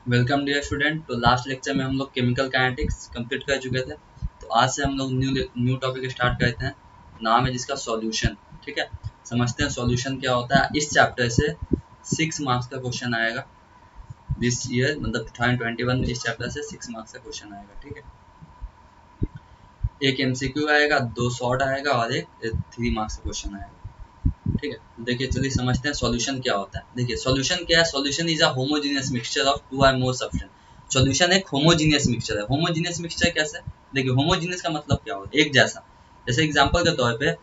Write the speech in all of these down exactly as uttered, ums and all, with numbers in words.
Welcome dear student. तो last lecture में हम लोग केमिकल काइनेटिक्स कंप्लीट कर चुके थे। तो आज से हम लोग न्यू न्यू टॉपिक स्टार्ट करते हैं, नाम है जिसका सॉल्यूशन। ठीक है, समझते हैं सॉल्यूशन क्या होता है। इस चैप्टर से सिक्स मार्क्स का क्वेश्चन आएगा दिस ईयर, मतलब टू थाउजेंड ट्वेंटी वन में इस चैप्टर से सिक्स मार्क्स का क्वेश्चन आएगा। ठीक है, एक एमसीक्यू आएगा, दो शॉर्ट आएगा और एक थ्री मार्क्स का क्वेश्चन आएगा। ठीक है, देखिए चलिए समझते हैं सॉल्यूशन क्या होता है। देखिए सॉल्यूशन क्या है। Solution is a homogeneous mixture of two और मोर सब्सटेंस। सॉल्यूशन एक होमोजेनियस मिक्सचर है। होमोजेनियस मिक्सचर कैसे? देखिए होमोजेनियस का मतलब क्या होता है, एक जैसा। जैसे एग्जांपल के तौर पे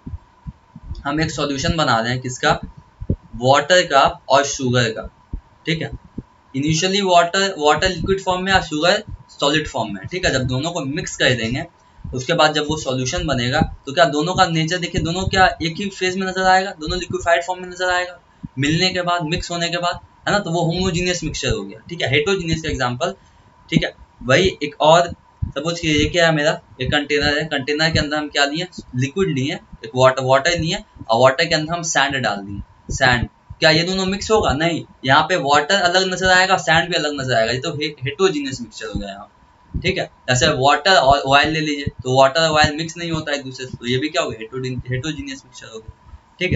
हम एक सॉल्यूशन बना रहे हैं, किसका? वाटर का और शुगर का। ठीक है, initially water water liquid form में और शुगर सॉलिड फॉर्म में। ठीक है, जब दोनों को मिक्स कर देंगे उसके बाद जब वो सॉल्यूशन बनेगा तो क्या दोनों का नेचर देखिए, दोनों क्या एक ही फेज में नजर आएगा, दोनों लिक्विफाइड फॉर्म में नजर आएगा मिलने के बाद, मिक्स होने के बाद, है ना। तो वो होमोजीनियस मिक्सचर हो गया। ठीक है, हेटेरोजीनियस का एग्जांपल। ठीक है, वही एक और सपोज कीजिए, ये क्या है मेरा एक कंटेनर है। कंटेनर के अंदर हम क्या लिए? लिक्विड लिए, एक वाटर वाटर लिए और वाटर के अंदर हम सैंड डाल दिए। सैंड, क्या ये दोनों मिक्स होगा? नहीं, यहाँ पे वाटर अलग नजर आएगा, सैंड भी अलग नजर आएगा। ये तो हेटेरोजीनियस मिक्सचर हो गया यहाँ। ठीक है, जैसे वाटर और ऑयल ले लीजिए, तो वाटर और ऑयल मिक्स नहीं होता है एक दूसरे से, तो ये भी क्या हो गया? हेटेरोजीनियस मिक्सचर हो गया। ठीक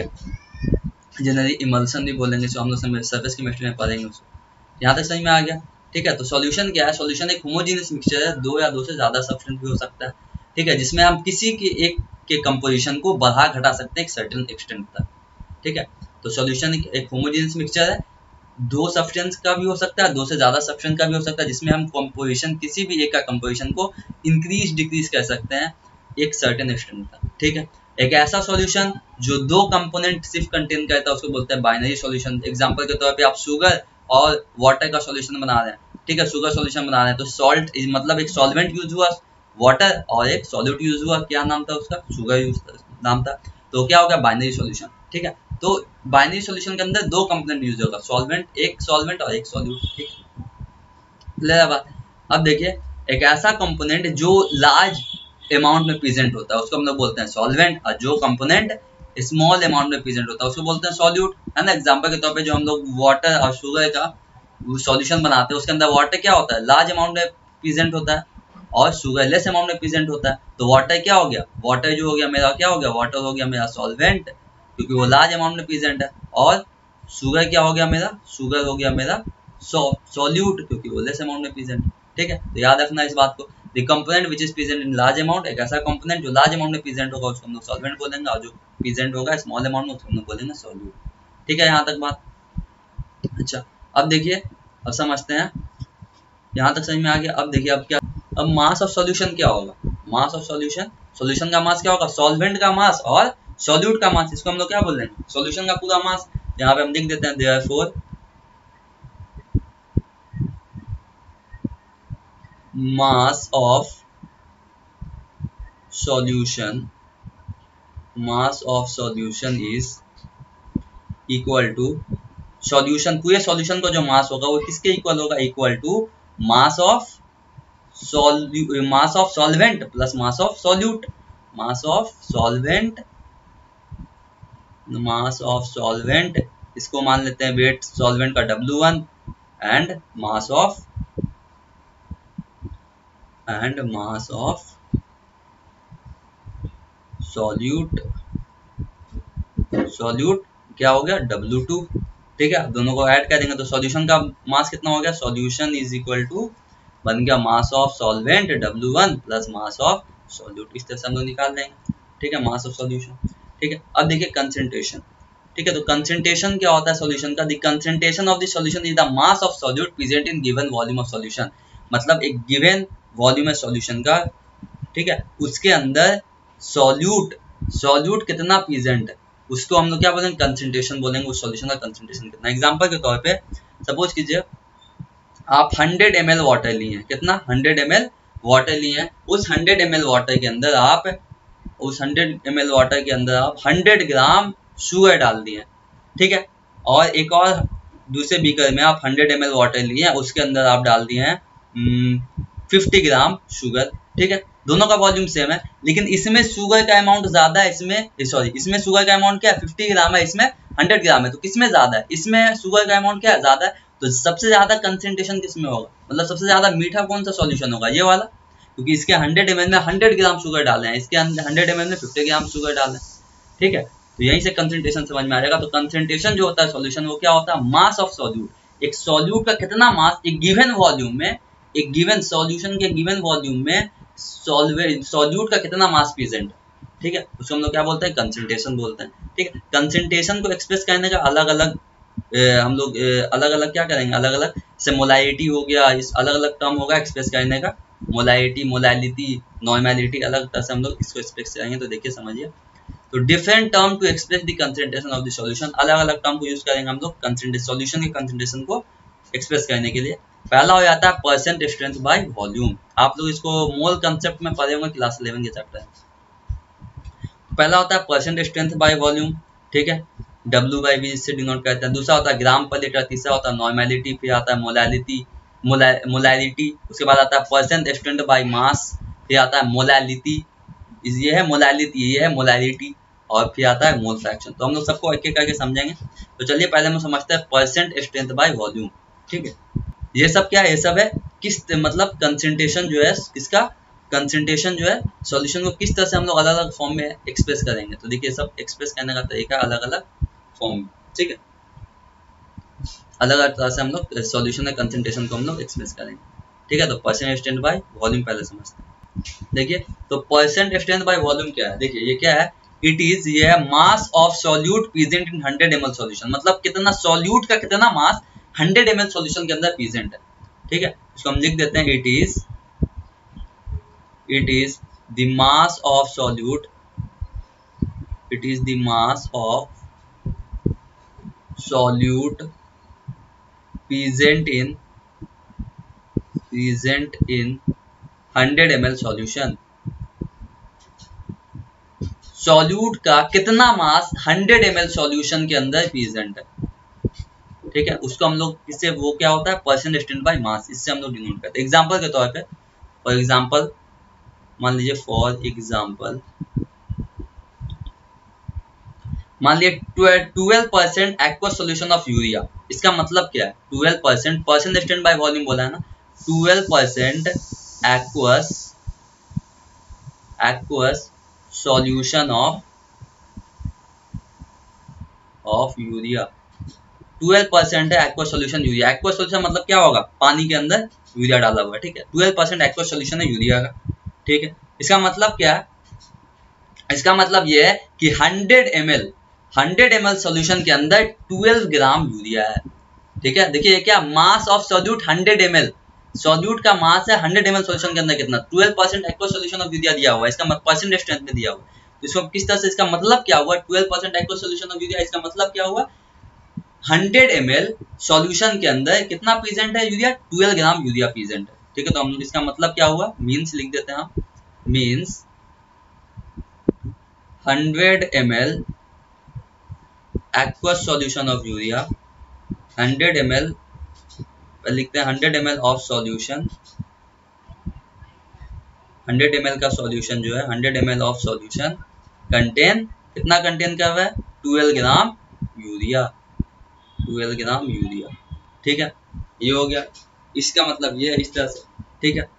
है, जनरली इमल्सन भी बोलेंगे, जो हम लोग सरफेस केमिस्ट्री में पढ़ेंगे उसको। यहाँ तक समझ में आ गया। ठीक है, तो सॉल्यूशन क्या है? सॉल्यूशन एक होमोजेनियस मिक्सचर है, दो या दो से ज्यादा सब्सटेंस भी हो सकता है। ठीक है, जिसमें हम किसी के एक के कंपोजिशन को बढ़ा घटा सकते हैं एक सर्टेन एक्सटेंट तक। ठीक है, तो सॉल्यूशन एक होमोजेनियस मिक्सचर है, दो सब्सटेंस का भी हो सकता है, दो से ज्यादा सब्सटेंस का भी हो सकता है, जिसमें हम कंपोजिशन किसी भी एक का कंपोजिशन को इंक्रीज डिक्रीज कर सकते हैं एक सर्टेन एक्सटेंट तक। ठीक है, एक ऐसा सॉल्यूशन जो दो कंपोनेंट सिर्फ कंटेन करता है उसको बोलते हैं बाइनरी सॉल्यूशन। एग्जांपल के तौर पे आप शुगर और वाटर का सॉल्यूशन बना रहे हैं। ठीक है, शुगर सॉल्यूशन बना रहे हैं तो सॉल्ट मतलब एक सॉल्वेंट यूज हुआ, वाटर और एक सॉल्यूट यूज हुआ। क्या नाम था उसका? शुगर यूज नाम था। तो क्या हो गया? Binary solution. ठीक है, तो बाइनरी सॉल्यूशन के अंदर दो कंपोनेंट यूज होगा, सॉल्वेंट, एक सॉल्वेंट और एक सॉल्यूट। ठीक है, क्लियर बात। अब देखिए एक ऐसा कंपोनेंट जो लार्ज अमाउंट में प्रेजेंट होता है उसको हम लोग बोलते हैं सॉल्वेंट, और जो कंपोनेंट स्मॉल अमाउंट में प्रेजेंट होता है उसको बोलते हैं सॉल्यूट, है ना। एग्जांपल के तौर पे जो हम लोग वाटर और शुगर का सॉल्यूशन बनाते हैं उसके अंदर वाटर क्या होता है? लार्ज अमाउंट में प्रेजेंट होता है और शुगर लेस अमाउंट में प्रेजेंट होता है। तो वाटर क्या हो गया? वाटर जो हो गया मेरा, क्या हो गया? वाटर हो गया मेरा सॉल्वेंट, क्योंकि वो लार्ज अमाउंट में प्रेजेंट है। और शुगर क्या हो गया मेरा? शुगर हो गया मेरा सॉल्यूट, क्योंकि वो लेस अमाउंट में प्रेजेंट। ठीक है, तो याद रखना इस बात को। The component which is present in large amount, एक ऐसा कंपोनेंट जो लार्ज अमाउंट में प्रेजेंट होगा उसको हम लोग सॉल्वेंट बोलेंगे, और जो प्रेजेंट होगा स्मॉल अमाउंट में उसको हम लोग बोलेंगे सॉल्यूट। ठीक है, यहाँ तक बात। अच्छा, अब देखिए, अब समझते हैं, यहाँ तक समझ में आ गया। अब देखिए अब क्या, अब मास ऑफ सॉल्यूशन क्या होगा? मास ऑफ सॉल्यूशन, सॉल्यूशन का मास क्या होगा? सॉल्वेंट का मास और सॉल्यूट का मास, इसको हम लोग क्या बोल रहे हैं? सॉल्यूशन का पूरा मास। यहाँ पे हम लिख देते हैं therefore mass of solution, mass of solution is equal to, solution, पूरे सॉल्यूशन का जो मास होगा वो किसके इक्वल होगा? Equal to mass of solute mass of solvent plus mass of solute. Mass of solvent, mass of solvent, इसको मान लेते हैं वेट सॉल्वेंट का W one, and mass of and mass of solute, solute क्या हो गया? W two. ठीक है, दोनों को ऐड करेंगे तो सॉल्यूशन का मास कितना हो गया? सॉल्यूशन इज इक्वल टू बन गया mass of solvent W one plus mass of solute. इस तरह से हम लोग निकाल देंगे। ठीक है, मास ऑफ सॉल्यूशन। ठीक है, अब देखिए कंसंट्रेशन। ठीक है, तो कंसंट्रेशन क्या होता है सॉल्यूशन का? The concentration of the solution is the mass of solute present in given volume of solution. मतलब एक गिवन वॉल्यूम है सॉल्यूशन का, ठीक है, उसके अंदर सॉल्यूट सॉल्यूट कितना प्रेजेंट है उसको हम लोग क्या बोलेंगे? कंसंट्रेशन बोलेंगे। उस सॉल्यूशन का कंसंट्रेशन कितना। एग्जांपल के तौर पे सपोज कीजिए आप हंड्रेड एम एल वाटर लिए हैं। कितना? हंड्रेड एम एल वाटर लिए हैं। उस हंड्रेड एम एल वाटर के अंदर आप उस हंड्रेड एम एल वाटर के अंदर आप हंड्रेड ग्राम शुगर डाल दिए। ठीक है, और एक और दूसरे बीकर में आप हंड्रेड एम एल वाटर लिए हैं, उसके अंदर आप डाल दिए हैं फिफ्टी ग्राम शुगर। ठीक है, दोनों का वॉल्यूम सेम है, लेकिन इसमें शुगर का अमाउंट ज्यादा है, इसमें सॉरी इसमें शुगर का अमाउंट क्या है? फिफ्टी ग्राम है, इसमें हंड्रेड ग्राम है। तो किसमें ज्यादा है? इसमें शुगर का अमाउंट क्या है? ज्यादा है। तो सबसे ज्यादा कंसेंट्रेशन किस में होगा, मतलब सबसे ज्यादा मीठा कौन सा सॉल्यूशन होगा, ये वाला, क्योंकि इसके हंड्रेड एम एल में हंड्रेड ग्राम शुगर डाले हैं, इसके हंड्रेड एम एल में फिफ्टी ग्राम शुगर डाले हैं, ठीक है। तो यहीं से कंसेंट्रेशन समझ में आ जाएगा। तो कंसेंट्रेशन जो होता है सॉल्यूशन, वो क्या होता है, मास ऑफ सॉल्यूट। एक सॉल्यूट का कितना मास एक गिवन वॉल्यूम में, एक गिवन सॉल्यूशन के गिवन वॉल्यूम में सॉल्यूट का कितना मास प्रेजेंट है, ठीक है, उसको हम लोग क्या बोलते हैं, कंसेंट्रेशन बोलते हैं, ठीक है। कंसेंट्रेशन को एक्सप्रेस करने का अलग अलग हम लोग अलग अलग क्या करेंगे, अलग अलग से मोलाइटी हो गया, इस अलग अलग टर्म होगा एक्सप्रेस करने का, मोलाइटी, मोलालिटी, नॉर्मेलिटी, अलग तरह से हम लोग इसको एक्सप्रेस करेंगे। तो देखिए समझिए, तो different term to express the concentration of the solution, अलग अलग टर्म को यूज करेंगे हम लोग कंसेंट्रेशन, सॉल्यूशन के कंसेंट्रेशन को एक्सप्रेस करने के लिए। पहला हो जाता है परसेंट स्ट्रेंथ बाय वॉल्यूम, आप लोग इसको मोल कंसेप्ट में पढ़े होंगे क्लास इलेवन के चैप्टर। पहला होता है परसेंट स्ट्रेंथ बाय वॉल्यूम, ठीक है, डब्ल्यू बाई वी इससे डिनोट करते हैं। दूसरा होता है ग्राम पर लीटर, तीसरा होता है नॉर्मेलिटी, फिर आता है मोलालिटी, मोलालिटी, उसके बाद आता है परसेंट स्ट्रेंथ बाय मास, फिर आता है मोलालिटी, ये है मोलालिटी, ये है मोलालिटी, और फिर आता है मोल फ्रैक्शन। तो हम लोग सबको एक एक करके समझेंगे। तो चलिए पहले हम समझते हैं परसेंट स्ट्रेंथ बाय वॉल्यूम, ठीक है। ये सब क्या है, ये सब है किस मतलब कंसेंट्रेशन जो है, किसका कंसेंट्रेशन जो है सॉल्यूशन को किस तरह से हम लोग अलग अलग फॉर्म में एक्सप्रेस करेंगे। तो देखिए सब एक्सप्रेस करने का तरीका अलग अलग फॉर्म में, ठीक है, अलग अलग तरह से हम लोग सॉल्यूशन के कंसेंट्रेशन को हम लोग एक्सप्रेस करेंगे, ठीक है। तो परसेंट स्ट्रेंथ बाय वॉल्यूम पहले समझते हैं। देखिए तो परसेंट स्ट्रेंथ बाय वॉल्यूम क्या है, देखिए ये क्या है, इट इज ये है mass of solute present in hundred M L solution, मतलब कितना सॉल्यूट का कितना mass hundred M L solution के अंदर प्रेजेंट है, ठीक है। इसको हम लिख देते हैं, it is it is the mass of solute, it is the mass of solute present in present in hundred M L solution, solute का कितना mass hundred M L solution के अंदर प्रेजेंट है, ठीक है। उसको हम लोग इससे वो क्या होता है परसेंट स्ट्रेंथ बाय मास, इससे हम लोग डिनोट करते हैं। एग्जांपल के तौर पे, फॉर एग्जांपल मान लीजिए, फॉर एग्जांपल मान लीजिए twelve percent aqueous solution of urea, इसका मतलब क्या है, twelve percent percent strength by volume बोला है ना, twelve percent aqueous aqueous solution of of urea, twelve percent है aqueous solution urea. Aqueous solution मतलब क्या होगा, पानी के अंदर यूरिया डाला हुआ है, ठीक है। ट्वेल्व परसेंट एक्वस सॉल्यूशन है यूरिया का, ठीक है। इसका मतलब क्या है, इसका मतलब ये है कि hundred M L hundred M L solution के अंदर ट्वेल्व ग्राम यूरिया है, ठीक है। देखिए ये क्या, mass of solute hundred M L, solute का मास है हंड्रेड एम एल सॉल्यूशन के अंदर कितना, twelve percent aqueous solution of urea दिया हुआ है, इसका परसेंट स्ट्रेंथ में दिया हुआ है। तो इसको किस तरह से, इसका मतलब क्या हुआ, twelve percent aqueous solution of urea, इसका मतलब क्या हुआ, हंड्रेड एम एल सॉल्यूशन के अंदर कितना प्रेजेंट है urea, twelve gram urea present है, ठीक है। तो हम इसका मतलब क्या हुआ, मीन्स लिख देते हैं हम, means hundred M L aqueous solution of urea, hundred M L लिखते हैं, hundred M L of solution, hundred M L का सॉल्यूशन जो है, hundred M L of solution contain, कितना कंटेन कर रहा है, twelve gram urea, twelve gram urea, ठीक है। ये हो गया, इसका मतलब ये है, इस तरह से, ठीक है,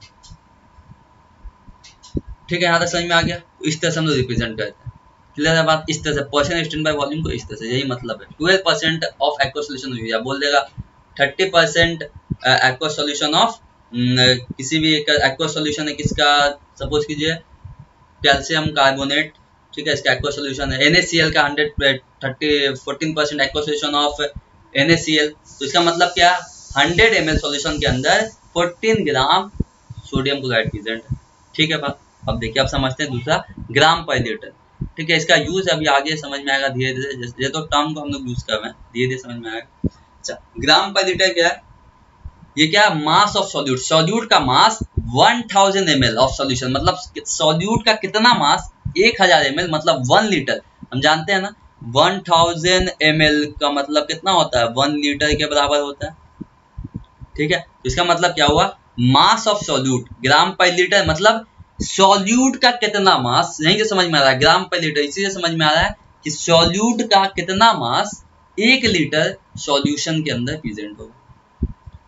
ठीक है, यहाँ तक समझ में आ गया। इस तरह से हम लोग रिप्रेजेंट करते हैं, क्लियर है बात, इस तरह से परसेंट स्ट्रेंथ बाय वॉल्यूम को इस तरह से, यही मतलब है। Twelve percent of aqueous solution urea बोल देगा, thirty percent aqueous solution of किसी भी एक्वस सॉल्यूशन है किसका, सपोज कीजिए कैल्शियम कार्बोनेट, ठीक है, इसका एक्वस सॉल्यूशन है। NaCl का hundred thirty fourteen percent aqueous solution of NaCl, तो इसका मतलब क्या, हंड्रेड एम एल सॉल्यूशन के अंदर fourteen gram sodium chloride present है, ठीक है बात। अब देखिए, आप समझते हैं दूसरा ग्राम पर लीटर, ठीक है। इसका यूज अभी आगे समझ में आएगा धीरे धीरे, ये तो टर्म को हम लोग यूज कर रहे हैं, धीरे धीरे समझ में आएगा। अच्छा, ग्राम पर लीटर क्या है, ये क्या, मास ऑफ सॉल्यूट, सॉल्यूट का mass one thousand M L of solution, मतलब सॉल्यूट का कितना मास, एक हजार एम एल, मतलब वन लीटर, हम जानते हैं ना वन थाउजेंड एम एल का मतलब कितना होता है, वन लीटर के बराबर होता है, ठीक है। इसका मतलब क्या हुआ, मास ऑफ सॉल्यूट, ग्राम पर लीटर मतलब सॉल्यूट का कितना मास, यहीं से समझ में आ रहा है, ग्राम पर लीटर इसी से समझ में आ रहा है कि सॉल्यूट का कितना मास एक लीटर सॉल्यूशन के अंदर प्रेजेंट होगा,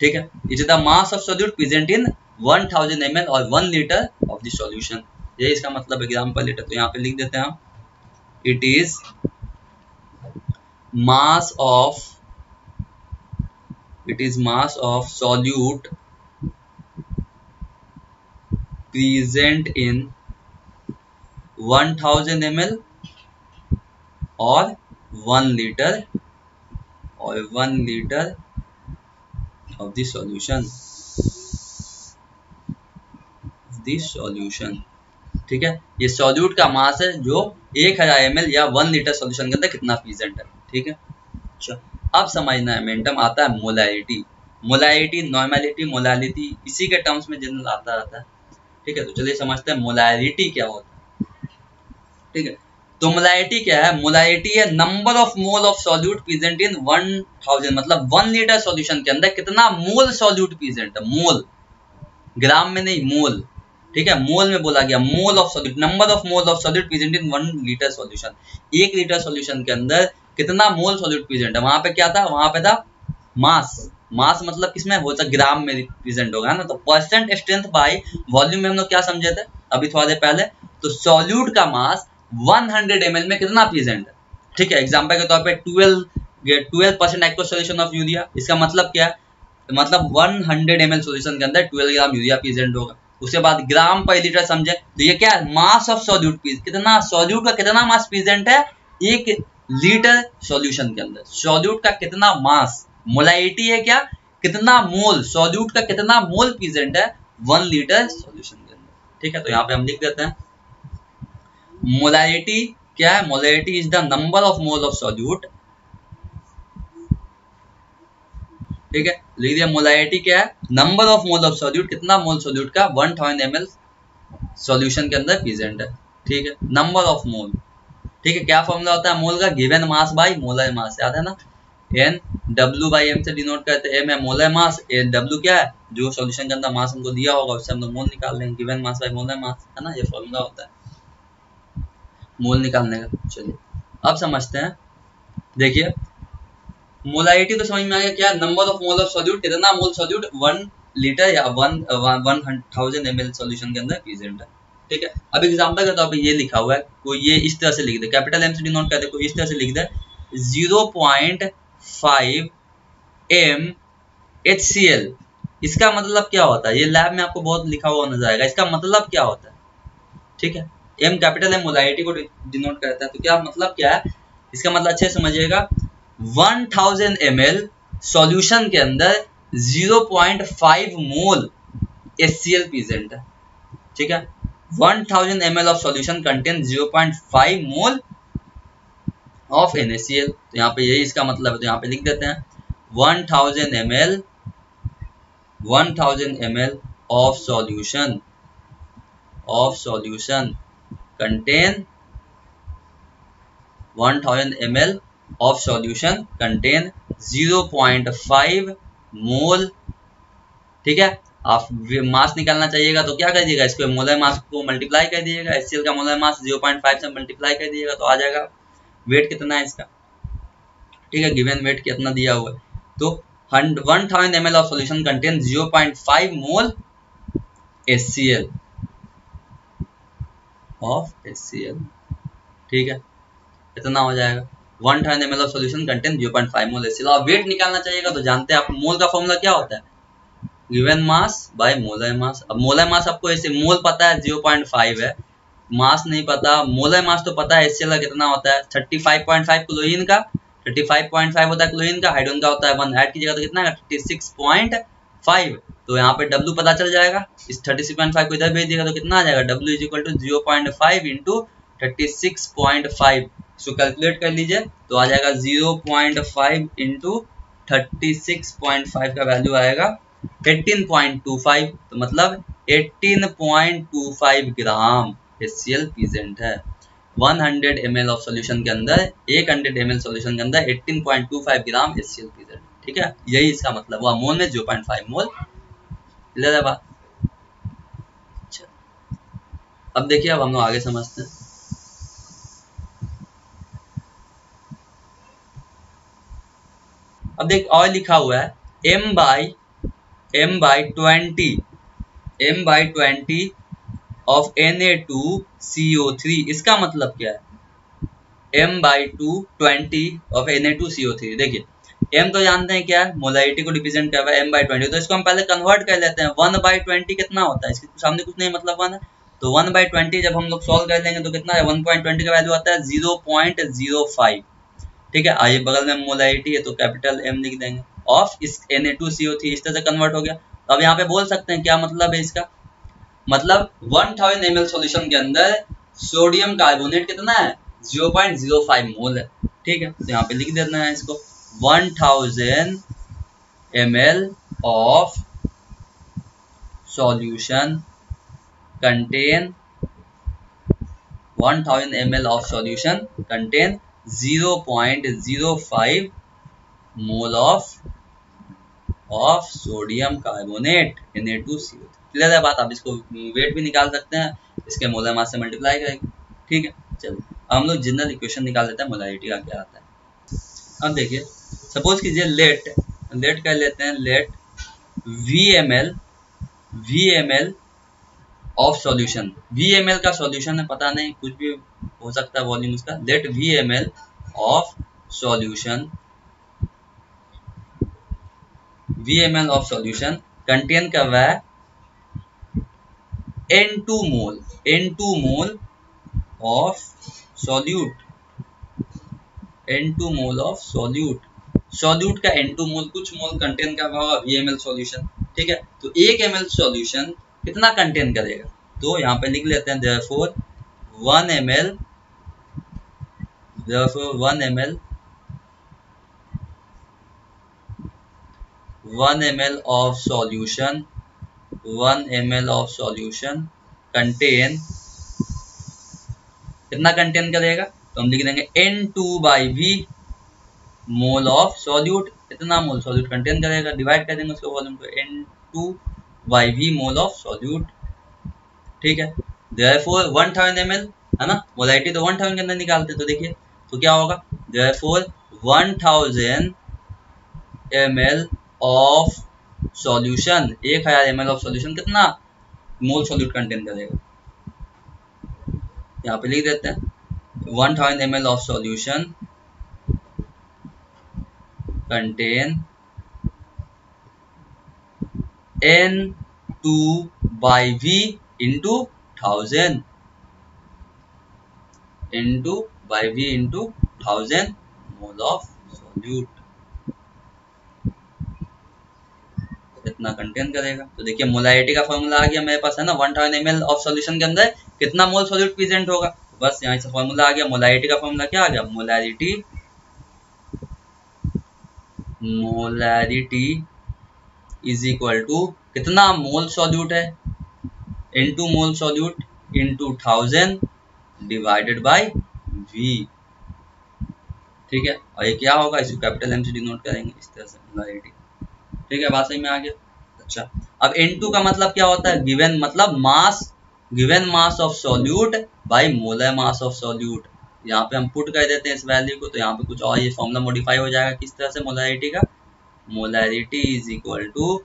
ठीक है। It is the mass of solute present in one thousand M L और one litre of the solution. ये इसका मतलब एग्जाम्पल लीटर, तो यहाँ पे लिख देते हैं हम, it is mass of it is mass of solute present in one thousand milliliter or one liter or one liter of the solution the solution ठीक है। ये सॉल्यूट का मास है जो एक हजार एम एल या वन लीटर सॉल्यूशन के अंदर कितना प्रेजेंट है। ठीक है। अच्छा, अब समझना है मोमेंटम आता है मोलैरिटी, मोलैरिटी, नॉर्मैलिटी, मोलैलिटी, इसी के टर्म्स में जनरल आता रहता है। ठीक है, तो चलिए समझते हैं मोलैरिटी क्या होता है। ठीक है, तो मोलैरिटी क्या है? मोलैरिटी है number of mole of solute present in one thousand, मतलब वन लीटर सॉल्यूशन के अंदर कितना मोल सॉल्यूट प्रेजेंट है। मोल, ग्राम में नहीं, मोल। ठीक है, मोल में बोला गया, mole of solute, number of mole of solute present in one litre solution. एक लीटर सॉल्यूशन के अंदर कितना मोल सॉल्यूट प्रेजेंट है। वहां पे क्या था? वहां पे था मास। मास मतलब किसमें होता? ग्राम में प्रेजेंट होगा ना। तो परसेंट स्ट्रेंथ बाय वॉल्यूम में हम लोग क्या समझे थे अभी थोड़ा देर पहले? तो सॉल्यूट का मास हंड्रेड एम एल में कितना प्रेजेंट है। ठीक है, एग्जांपल के तौर पे twelve percent aqueous solution of urea, इसका मतलब क्या है? मतलब हंड्रेड एम एल सॉल्यूशन के अंदर ट्वेल्व ग्राम यूरिया प्रेजेंट होगा। उसके बाद ग्राम पर लीटर समझे, तो ये क्या है? मास ऑफ सॉल्यूट, कितना सॉल्यूट का कितना मास प्रेजेंट है एक लीटर सॉल्यूशन के अंदर। सॉल्यूट का कितना मास, मोलैरिटी है क्या? कितना मोल, सॉल्यूट का कितना मोल प्रेजेंट है वन लीटर सॉल्यूशन के अंदर। ठीक है, तो यहाँ पे हम लिख देते हैं मोलैरिटी क्या है? Molarity is the number of mole of solute. ठीक है, लिख दिया। मोलैरिटी क्या है? Number of mole of solute, कितना मोल सॉल्यूट का one thousand M L solution के अंदर प्रेजेंट है। ठीक है, नंबर ऑफ मोल। ठीक है, क्या फॉर्मूला होता है मोल का? Given mass by molar mass, याद है ना? एन डब्ल्यू बाई एम से डिनोट करते हैं। एम है मोलर मास, एन डब्ल्यू क्या है? जो सॉल्यूशन के अंदर मास हमको दिया होगा उससे हम लोग मोल निकाल लेंगे। Given mass by molar mass, है ना? ये फॉर्मूला होता है मोल निकालने का। चलिए अब समझते हैं। देखिए, मोलैरिटी तो समझ में आ गया, क्या? Number of mole of solute, कितना मोल सॉल्यूट वन लीटर या one one thousand M L solution के अंदर प्रेजेंट है। ठीक है, अब एग्जांपल के तौर पे ये लिखा हुआ है, कोई ये इस तरह से लिख दे, कैपिटल एम से डिनोट कर दे, कोई इस तरह से लिख दे zero point five M H C L. इसका मतलब क्या होता है? ये लैब में आपको बहुत लिखा हुआ नजर आएगा। इसका मतलब क्या होता है? ठीक है, एम कैपिटल एम मोलैरिटी को डिनोट करता है, तो क्या मतलब क्या है इसका? मतलब अच्छे से समझिएगा, one thousand M L solution के अंदर zero point five mole H C L present है। ठीक है, one thousand M L of solution contain zero point five mole of N A C L. तो यहाँ पे यही इसका मतलब है, तो यहाँ पे लिख देते हैं one thousand M L one thousand M L of solution of solution contain one thousand M L of solution contain zero point five mole. ठीक है, आप मास निकालना चाहिएगा तो क्या कर दिएगा? इसको मोलर मास को मल्टीप्लाई कर दिएगा, एच सी एल का molar mass zero point five से मल्टीप्लाई कर दिएगा तो आ जाएगा वेट कितना है इसका। ठीक है, गिवन वेट कितना दिया हुआ है, तो one thousand M L of solution contain zero point five mole H C L of H C L. ठीक है, इतना हो जाएगा one thousand M L of solution contain zero point five mole H C L. और weight निकालना चाहिएगा तो जानते हैं आप मोल का फॉर्मूला क्या होता है? Given mass by molar mass. अब मोलर मास आपको ऐसे मोल पता है ज़ीरो पॉइंट फाइव है, मास नहीं पता, मोलर मास तो पता है एच सी एल का कितना होता है thirty five point five chlorine का, थर्टी फाइव पॉइंट फाइव होता है क्लोरीन का, हाइड्रोजन का होता है वन, ऐड कीजिएगा तो कितना है थर्टी सिक्स पॉइंट फाइव। तो यहाँ पे W पता चल जाएगा, इस थर्टी सिक्स पॉइंट फाइव को इधर भेज दिएगा तो कितना आ जाएगा W is equal to zero point five into thirty six point five. इसको कैलकुलेट कर लीजिए तो आ जाएगा zero point five into thirty six point five का वैल्यू आएगा एटीन पॉइंट टू फाइव। तो मतलब eighteen point two five gram H C L present है hundred M L of solution के अंदर। हंड्रेड एम एल सॉल्यूशन के अंदर eighteen point two five gram H C L present. ठीक है, यही इसका मतलब हुआ, मोल में zero point five mole. Clear है बात? अच्छा, अब देखिए, अब हम लोग आगे समझते हैं। अब देख और लिखा हुआ है m by m by twenty m by twenty of N A two C O three. इसका मतलब क्या है m by two twenty of N A two C O three. देखिए m तो जानते हैं क्या है, मोलारिटी को रिप्रेजेंट कर रहा है m बाई ट्वेंटी, तो इसको हम पहले कन्वर्ट कर लेते हैं। वन बाई ट्वेंटी कितना होता है, इसके सामने कुछ नहीं मतलब वन है, तो वन बाई ट्वेंटी जब हम लोग सॉल्व कर लेंगे तो कितना है, वन पॉइंट ट्वेंटी का वैल्यू आता है जीरो पॉइंट जीरो फाइव। ठीक है, आइए बगल में मोलारिटी है तो कैपिटल M लिख देंगे ऑफ इस N A two C O three, इस तरह से कन्वर्ट हो गया। तो अब यहाँ पे बोल सकते हैं क्या मतलब है इसका, मतलब one thousand M L solution के अंदर सोडियम कार्बोनेट कितना है, zero point zero five mole है। ठीक है, तो यहाँ पे लिख देना है इसको one thousand M L of solution contain one thousand M L of solution contain zero point zero five mole of of sodium carbonate N A two C O three. Clear है बात, आप इसको वेट भी निकाल सकते हैं, इसके molar mass से मल्टीप्लाई करेंगे। ठीक है, चलो हम लोग जनरल इक्वेशन निकाल लेते हैं मोलारिटी का क्या आता है। अब देखिए सपोज कीजिए लेट लेट कर लेते हैं let V M L V M L of solution, V M L का सॉल्यूशन है, पता नहीं कुछ भी हो सकता है वॉल्यूम उसका। Let V M L of solution V M L of solution contain कर रहा है N two mole N two mole of solute N two mole of solute solute का एन टू मोल कुछ मोल कंटेन कर रहा होगा we M L solution. ठीक है, तो एक एम एल सॉल्यूशन कितना कंटेन करेगा, तो यहाँ पे लिख लेते हैं therefore one M L therefore one M L one M L of solution one M L of solution contain कितना कंटेन करेगा, तो हम लिख देंगे N two by V mole of solute, कितना मोल सॉल्यूट कंटेन करेगा, डिवाइड कर देंगे उसके वॉल्यूम को, N two by V mole of solute. ठीक है, therefore one thousand M L है ना, मोलारिटी तो वन थाउजेंड के अंदर निकालते, तो देखिए तो क्या होगा, therefore one thousand M L of solution एक हजार एम एल ऑफ सॉल्यूशन कितना मोल सॉल्यूट कंटेन करेगा, यहाँ पे लिख देते हैं one thousand M L of solution contain N two by V into thousand into by V into thousand mole of solute, इतना कंटेन करेगा। तो देखिए मोलारिटी का फॉर्मूला आ गया मेरे पास है ना, one thousand M L of solution के अंदर कितना मोल सॉल्यूट प्रेजेंट होगा, बस यहाँ से फॉर्मूला आ गया। मोलारिटी का फॉर्मूला क्या आ गया, molarity molarity is equal to कितना मोल सॉल्यूट है, into mole solute into thousand divided by V. ठीक है, और ये क्या होगा, इसको कैपिटल एम से डिनोट करेंगे इस तरह से मोलारिटी। ठीक है, बात सही में आ गया। अच्छा, अब एन टू का मतलब क्या होता है, गिवन मतलब mass given mass of solute by molar mass of solute. यहाँ पे हम पुट कर देते हैं इस वैल्यू को, तो यहाँ पे कुछ और ये फॉर्मूला मॉडिफाई हो जाएगा किस तरह से मोलारिटी का, molarity is equal to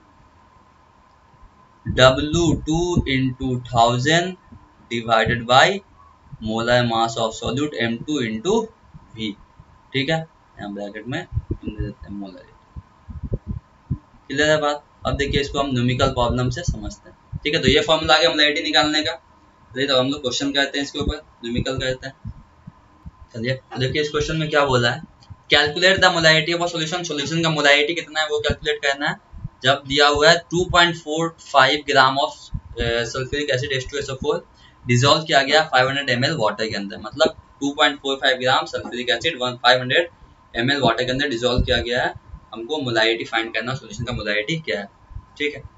W two into thousand divided by molar mass of solute M two into V. ठीक है, यहाँ ब्रैकेट में देते हैं मोलारिटी। क्लियर है बात। अब देखिए इसको हम न्यूमेरिकल प्रॉब्लम से समझते हैं। ठीक है, तो ये फॉर्मूला आ गया मोलारिटी निकालने का। तो हम लोग क्वेश्चन करते हैं इसके ऊपर, न्यूमेरिकल करते हैं। चलिए तो देखिए इस क्वेश्चन में क्या बोला है, calculate the molarity of a solution. Solution का मोलारिटी कितना है वो कैलकुलेट करना है। जब दिया हुआ है two point four five gram of sulphuric acid H two S O four dissolve किया गया five hundred M L water के अंदर, मतलब two point four five gram sulphuric acid five hundred M L water के अंदर dissolve किया गया है। हमको मोलारिटी फाइंड करना, सॉल्यूशन का मोलारिटी क्या है। ठीक है,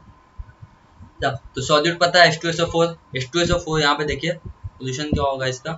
तो सॉल्यूट पता है H two S O four, H two S O four यहाँ पे देखिए सॉल्यूशन क्या होगा इसका,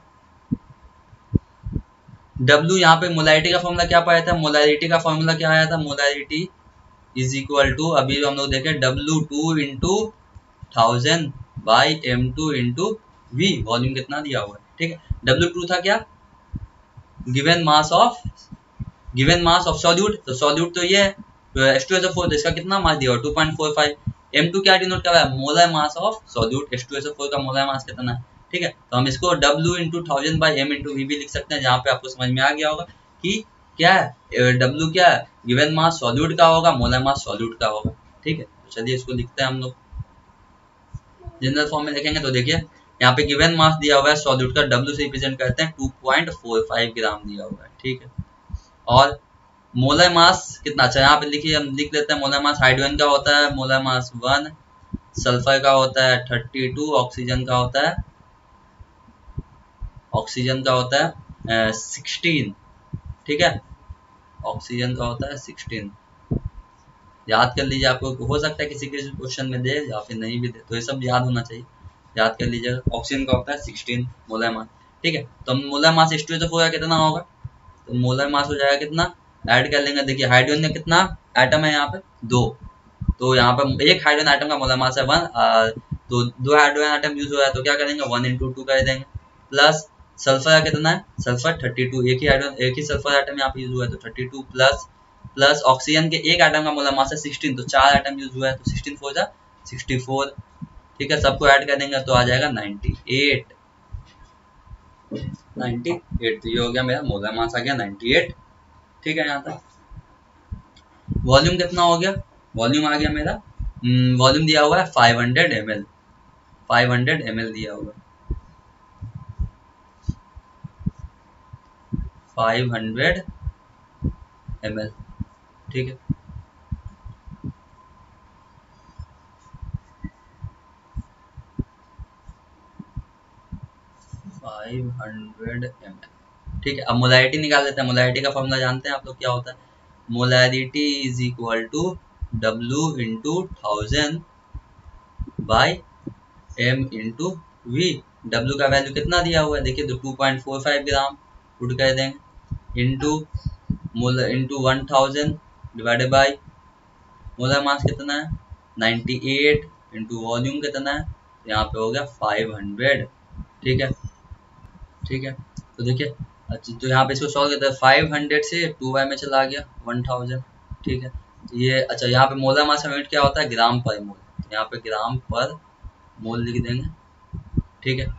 W यहाँ पे मोलारिटी का फॉर्मूला क्या पाया था, मोलारिटी का फॉर्मूला क्या आया था, मोलारिटी इज इक्वल टू अभी हम लोग देखें W two into thousand by M two into V, volume कितना दिया हुआ है। ठीक है, डब्ल्यू टू था क्या, given mass of given mass of solute, तो सॉल्यूट तो ये है H two S O four, तो इसका कितना मास दिया हुआ two point four five. M two क्या डिनोट कर रहा है, molar mass of solute. H two S O four का मोलर मास कितना है, ठीक है। तो हम इसको W into thousand by M into V भी लिख सकते हैं, जहाँ पे आपको समझ में आ गया होगा कि क्या है W क्या है, गिवन मास सॉल्यूट का होगा, मोलर मास सॉल्यूट का होगा, ठीक है। तो चलिए इसको लिखते हैं हम लोग जनरल फॉर्म में लिखेंगे। तो देखिए यहाँ पे गिवन मास दिया हुआ है सॉल्यूट का, W से रिप्रेजेंट करते हैं two point four five gram दिया हुआ है, ठीक है। और मोलर मास कितना, अच्छा यहाँ पे लिखिए, हम लिख लेते हैं मोलर मास हाइड्रोजन का होता है मोलर मास वन, सल्फर का होता है थर्टी टू, ऑक्सीजन का होता है ऑक्सीजन का होता है सिक्सटीन, ठीक है। ऑक्सीजन का होता है सिक्सटीन, याद कर लीजिए। आपको हो सकता है किसी किसी क्वेश्चन में दे या फिर नहीं भी दे, तो ये सब याद होना चाहिए, याद कर लीजिएगा। ऑक्सीजन का होता है सिक्सटीन मोलर मास, ठीक है। तो molar mass H two S O four का कितना होगा, तो मोलर मास हो जाएगा कितना, ऐड कर लेंगे। देखिए हाइड्रोजन का कितना एटम है यहाँ पे, दो, तो यहाँ पे एक हाइड्रोजन एटम का मोलर मास है वन, तो दो हाइड्रोजन एटम यूज हुआ है तो क्या करेंगे वन इंटू टू कर देंगे, प्लस सल्फर का कितना है, सल्फर थर्टी टू, एक ही हाइड्रोजन एक ही सल्फर एटम यहाँ पे यूज हुआ है तो thirty two, plus plus oxygen के एक एटम का मोलर मास है सिक्सटीन, तो चार एटम यूज हुआ है तो सिक्सटीन फोर जा सिक्सटी फोर, ठीक है। सबको ऐड कर देंगे तो आ जाएगा नाइंटी एट, नाइंटी एट। तो ये हो गया मेरा मोलर मास आ गया नाइंटी एट, ठीक है। यहाँ तक वॉल्यूम कितना हो गया, वॉल्यूम आ गया मेरा, वॉल्यूम दिया हुआ है five hundred M L, five hundred M L दिया हुआ है, फाइव हंड्रेड एम एल, ठीक है। फाइव हंड्रेड एम एल, ठीक है। अब मोलैरिटी निकाल लेते हैं। मोलैरिटी का फॉर्मूला जानते हैं आप लोग क्या होता है, molarity is equal to W into thousand by M into V. W का वैल्यू कितना दिया हुआ है, देखिए तो two point four five gram put कर देंगे, into molar into one thousand divided by molar mass कितना है नाइंटी एट, इंटू वॉल्यूम कितना है, यहाँ पे हो गया फाइव हंड्रेड, ठीक है, ठीक है। तो देखिए अच्छा, तो यहाँ पे इसको सॉल्व करते हैं, फाइव हंड्रेड से टू बाई में चला गया वन थाउजेंड, ठीक है। तो ये अच्छा यहाँ पे मोलर मास यूनिट क्या होता है, ग्राम पर मोल, यहाँ पे ग्राम पर मोल लिख देंगे, ठीक है।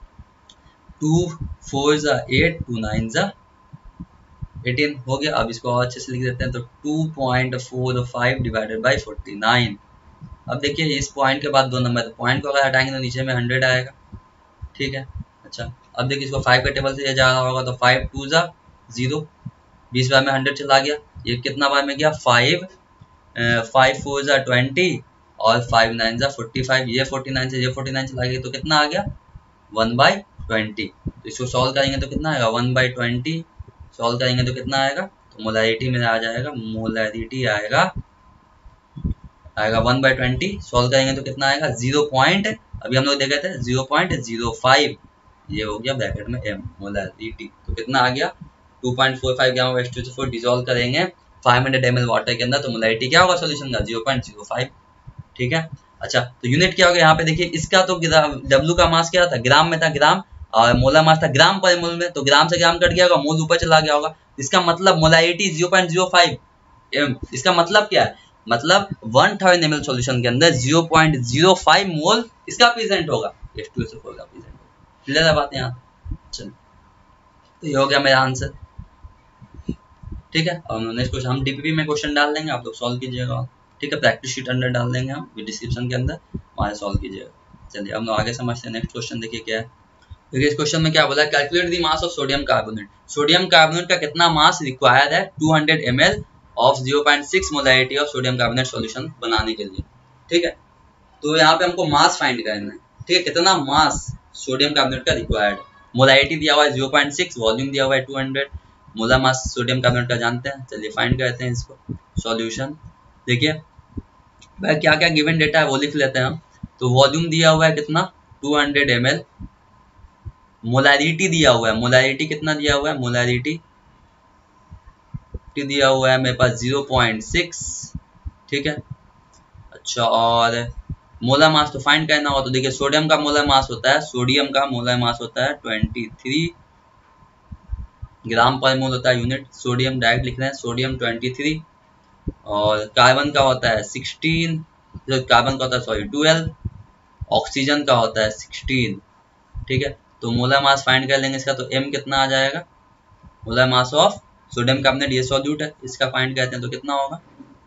टू फोर जा एट, टू नाइन जा एटीन हो गया। अब इसको और अच्छे से लिख देते हैं, तो two point four five divided by forty nine. अब देखिए इस पॉइंट के बाद दो नंबर, तो पॉइंट को अगर हटाएंगे तो नीचे में हंड्रेड आएगा, ठीक है। अच्छा अब देखिए इसको फाइव के टेबल से जा रहा होगा, तो फाइव टू जा जीरो, बीस बार में हंड्रेड चला गया, ये कितना बार में गया फाइव, फाइव फोर जा ट्वेंटी और फाइव नाइन जा फोर्टी फाइव, ये फोर्टी नाइन से ये फोर्टी नाइन चला गया, तो कितना आ गया वन बाई ट्वेंटी। तो इसको सॉल्व करेंगे तो कितना आएगा वन बाई ट्वेंटी, सॉल्व करेंगे तो कितना आएगा, तो मोलैरिटी में आ जाएगा, मोलैरिटी आएगा आएगा वन बाई ट्वेंटी, सॉल्व करेंगे तो कितना आएगा जीरो पॉइंट, अभी हम लोग देखे थे जीरो पॉइंट जीरो फाइव, ये हो गया ब्रैकेट में एम मोलैरिटी। तो कितना आ गया two point four five gram H two S O four dissolve करेंगे five hundred M L water के अंदर, तो मोलैरिटी क्या होगा सोल्यूशन का जीरो पॉइंट जीरो फाइव, ठीक है। अच्छा तो यूनिट क्या हो गया यहाँ पे देखिए, इसका तो डब्ल्यू का मास क्या था, ग्राम में था, ग्राम और मोलर मास था ग्राम पर मोल में, तो ग्राम से ग्राम कट गया होगा, मोल ऊपर चला गया होगा, इसका मतलब molarity zero point zero five M. इसका मतलब क्या है, मतलब one thousand M L solution के अंदर zero point zero five mole इसका प्रेजेंट होगा, H two S O four का प्रेजेंट होगा। क्लियर है बात यहाँ, चलिए तो ये हो गया मेरा आंसर, ठीक है। और नेक्स्ट क्वेश्चन हम डीपीपी में क्वेश्चन डाल देंगे, आप लोग सॉल्व कीजिएगा, ठीक है। प्रैक्टिस शीट अंदर डाल देंगे हम डिस्क्रिप्शन के अंदर, वहाँ सॉल्व कीजिएगा। चलिए हम लोग आगे समझते हैं, नेक्स्ट क्वेश्चन देखिए क्या है। देखिए इस क्वेश्चन में क्या बोला है, calculate the mass of sodium carbonate. Sodium carbonate का कितना मास रिक्वायर्ड है two hundred M L of zero point six molarity of sodium carbonate solution बनाने के लिए, ठीक है। तो यहाँ पे हमको मास फाइंड करना है, ठीक है, कितना मास सोडियम कार्बोनेट का रिक्वायर्ड, मोलैरिटी दिया हुआ है जीरो पॉइंट सिक्स, वॉल्यूम दिया हुआ है two hundred, molar mass sodium carbonate का जानते हैं। चलिए फाइंड करते हैं इसको, सॉल्यूशन देखिए भाई क्या क्या गिवन डेटा है वो लिख लेते हैं हम। तो वॉल्यूम दिया हुआ है कितना two hundred M L, molarity दिया हुआ है, मोलैरिटी कितना दिया हुआ है, मोलैरिटी दिया हुआ है मेरे पास जीरो पॉइंट सिक्स, ठीक है। अच्छा और मोलर मास तो फाइंड करना होगा, तो देखिए सोडियम का मोलर मास होता है, सोडियम का मोलर मास होता है ट्वेंटी थ्री ग्राम पर मोल होता है यूनिट, सोडियम डायरेक्ट लिख रहे हैं, सोडियम ट्वेंटी थ्री और कार्बन का होता है सिक्सटीन, जो कार्बन का होता है सॉरी ट्वेल्व, ऑक्सीजन का होता है सिक्सटीन। ठीक है, तो मोलर मास फाइंड कर लेंगे इसका, तो m कितना आ जाएगा, molar mass of sodium carbonate, ये सॉल्यूट है, इसका फाइंड करते हैं तो कितना होगा।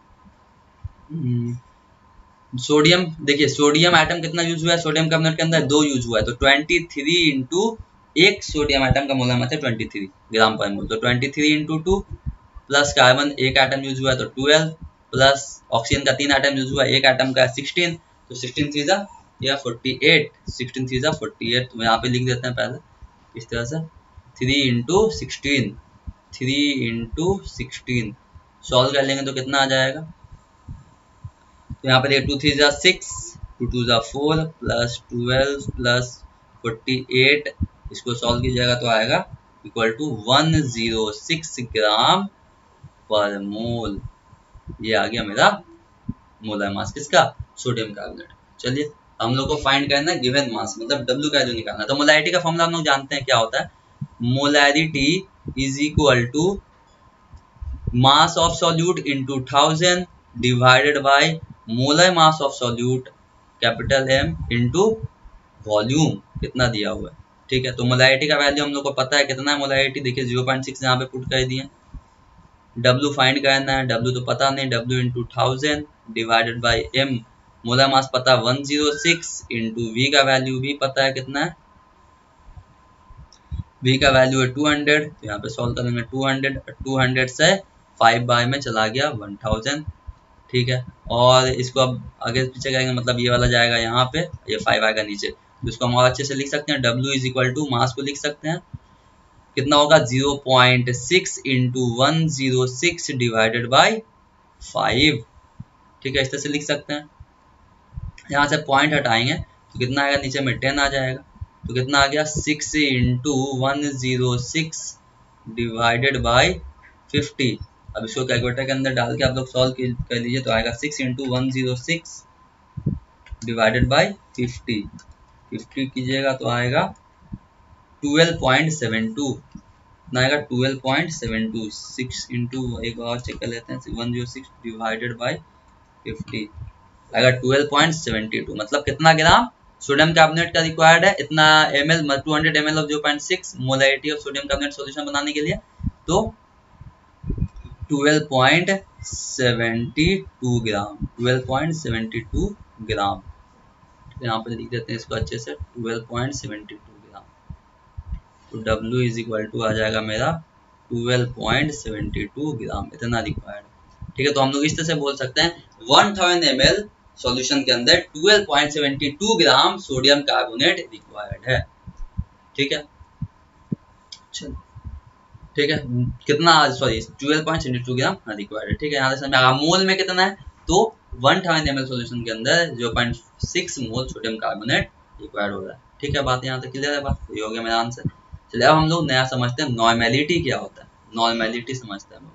सोडियम देखिए, सोडियम एटम कितना यूज हुआ है सोडियम कार्बोनेट के अंदर, दो यूज हुआ है, तो तेईस इंटू एक सोडियम एटम का मोलर मास है तेईस ग्राम पर मोल, तो तेईस इंटू टू प्लस कार्बन एक एटम यूज हुआ है तो ट्वेल्व प्लस ऑक्सीजन का तीन एटम यूज हुआ है, एक एटम का सिक्सटीन, तो सिक्सटीन थ्री जा या फोर्टी एट, सिक्सटीन थ्री जा फोर्टी एट, तो यहाँ पे लिख देते हैं पहले इस तरह से, three into sixteen, three into sixteen solve कर लेंगे तो कितना आ जाएगा। तो यहाँ पे देखिए टू थ्री जा सिक्स, टू टू जा four plus twelve plus forty eight, इसको सॉल्व कीजिएगा तो आएगा equal to one zero six gram per mole. ये आ गया मेरा मोलर मास किसका, सोडियम कार्बोनेट। चलिए हम लोग को फाइंड करना है गिवन मास, मतलब डब्ल्यू का वैल्यू निकालना है। तो मोलैरिटी का फॉर्मूला हम लोग जानते हैं क्या होता है, molarity is equal to mass of solute into thousand divided by molar mass of solute capital M into volume कितना दिया हुआ है। ठीक है, तो मोलैरिटी का वैल्यू हम लोग को पता है कितना है मोलैरिटी, देखिए जीरो पॉइंट सिक्स यहाँ पे पुट कर दिए। W फाइंड करना है, W तो पता नहीं, W into thousand divided by M, molar mass पता one zero six into V का वैल्यू भी पता है कितना है, V का वैल्यू है टू हंड्रेड, तो यहाँ पे सॉल्व करेंगे टू हंड्रेड, टू हंड्रेड से फाइव बाय में चला गया वन थाउजेंड। ठीक है, और इसको अब आगे पीछे करेंगे, मतलब ये वाला जाएगा यहाँ पे, ये फाइव आएगा नीचे, तो इसको हम और अच्छे से लिख सकते हैं, W is equal to mass को लिख सकते हैं कितना होगा zero point six into one zero six divided by five. ठीक है, इस तरह से लिख सकते हैं। यहाँ से पॉइंट हटाएंगे तो कितना आएगा, नीचे में टेन आ जाएगा, तो कितना आ गया six into one zero six divided by fifty. अब इसको कैलकुलेटर के अंदर डाल के आप लोग सॉल्व कर लीजिए तो आएगा six into one zero six divided by fifty, fifty कीजिएगा तो आएगा ट्वेल्व पॉइंट सेवन टू, कितना आएगा twelve point seven two, six into एक बार चेक कर लेते हैं, one zero six divided by fifty आएगा ट्वेल्व पॉइंट सेवेंटी टू, मतलब कितना ग्राम सोडियम कार्बोनेट का रिक्वायर्ड है, इतना M L two hundred M L of zero point six molarity of sodium carbonate solution बनाने के लिए, तो twelve point seventy two gram, twelve point seventy two gram, यहाँ पे लिख देते हैं इसको अच्छे से, twelve point seventy two gram, तो W इज इक्वल टू आ जाएगा मेरा twelve point seventy two gram, इतना रिक्वायर्ड है। ठीक है, तो हम लोग इस तरह से बोल सकते हैं one thousand M L solution के अंदर twelve point seventy two gram sodium carbonate required है। ठीक है, चलो ठीक है, कितना sorry twelve point seventy two gram required है। ठीक है, यहाँ से समझ मोल में कितना है, तो one thousand M L solution के अंदर zero point six mole sodium carbonate required हो रहा है। ठीक है, बात यहाँ तक क्लियर है, बात ये हो गया मेरा आंसर। चलिए अब हम लोग नया समझते हैं नॉर्मेलिटी क्या होता है, नॉर्मेलिटी समझते हैं हम लोग।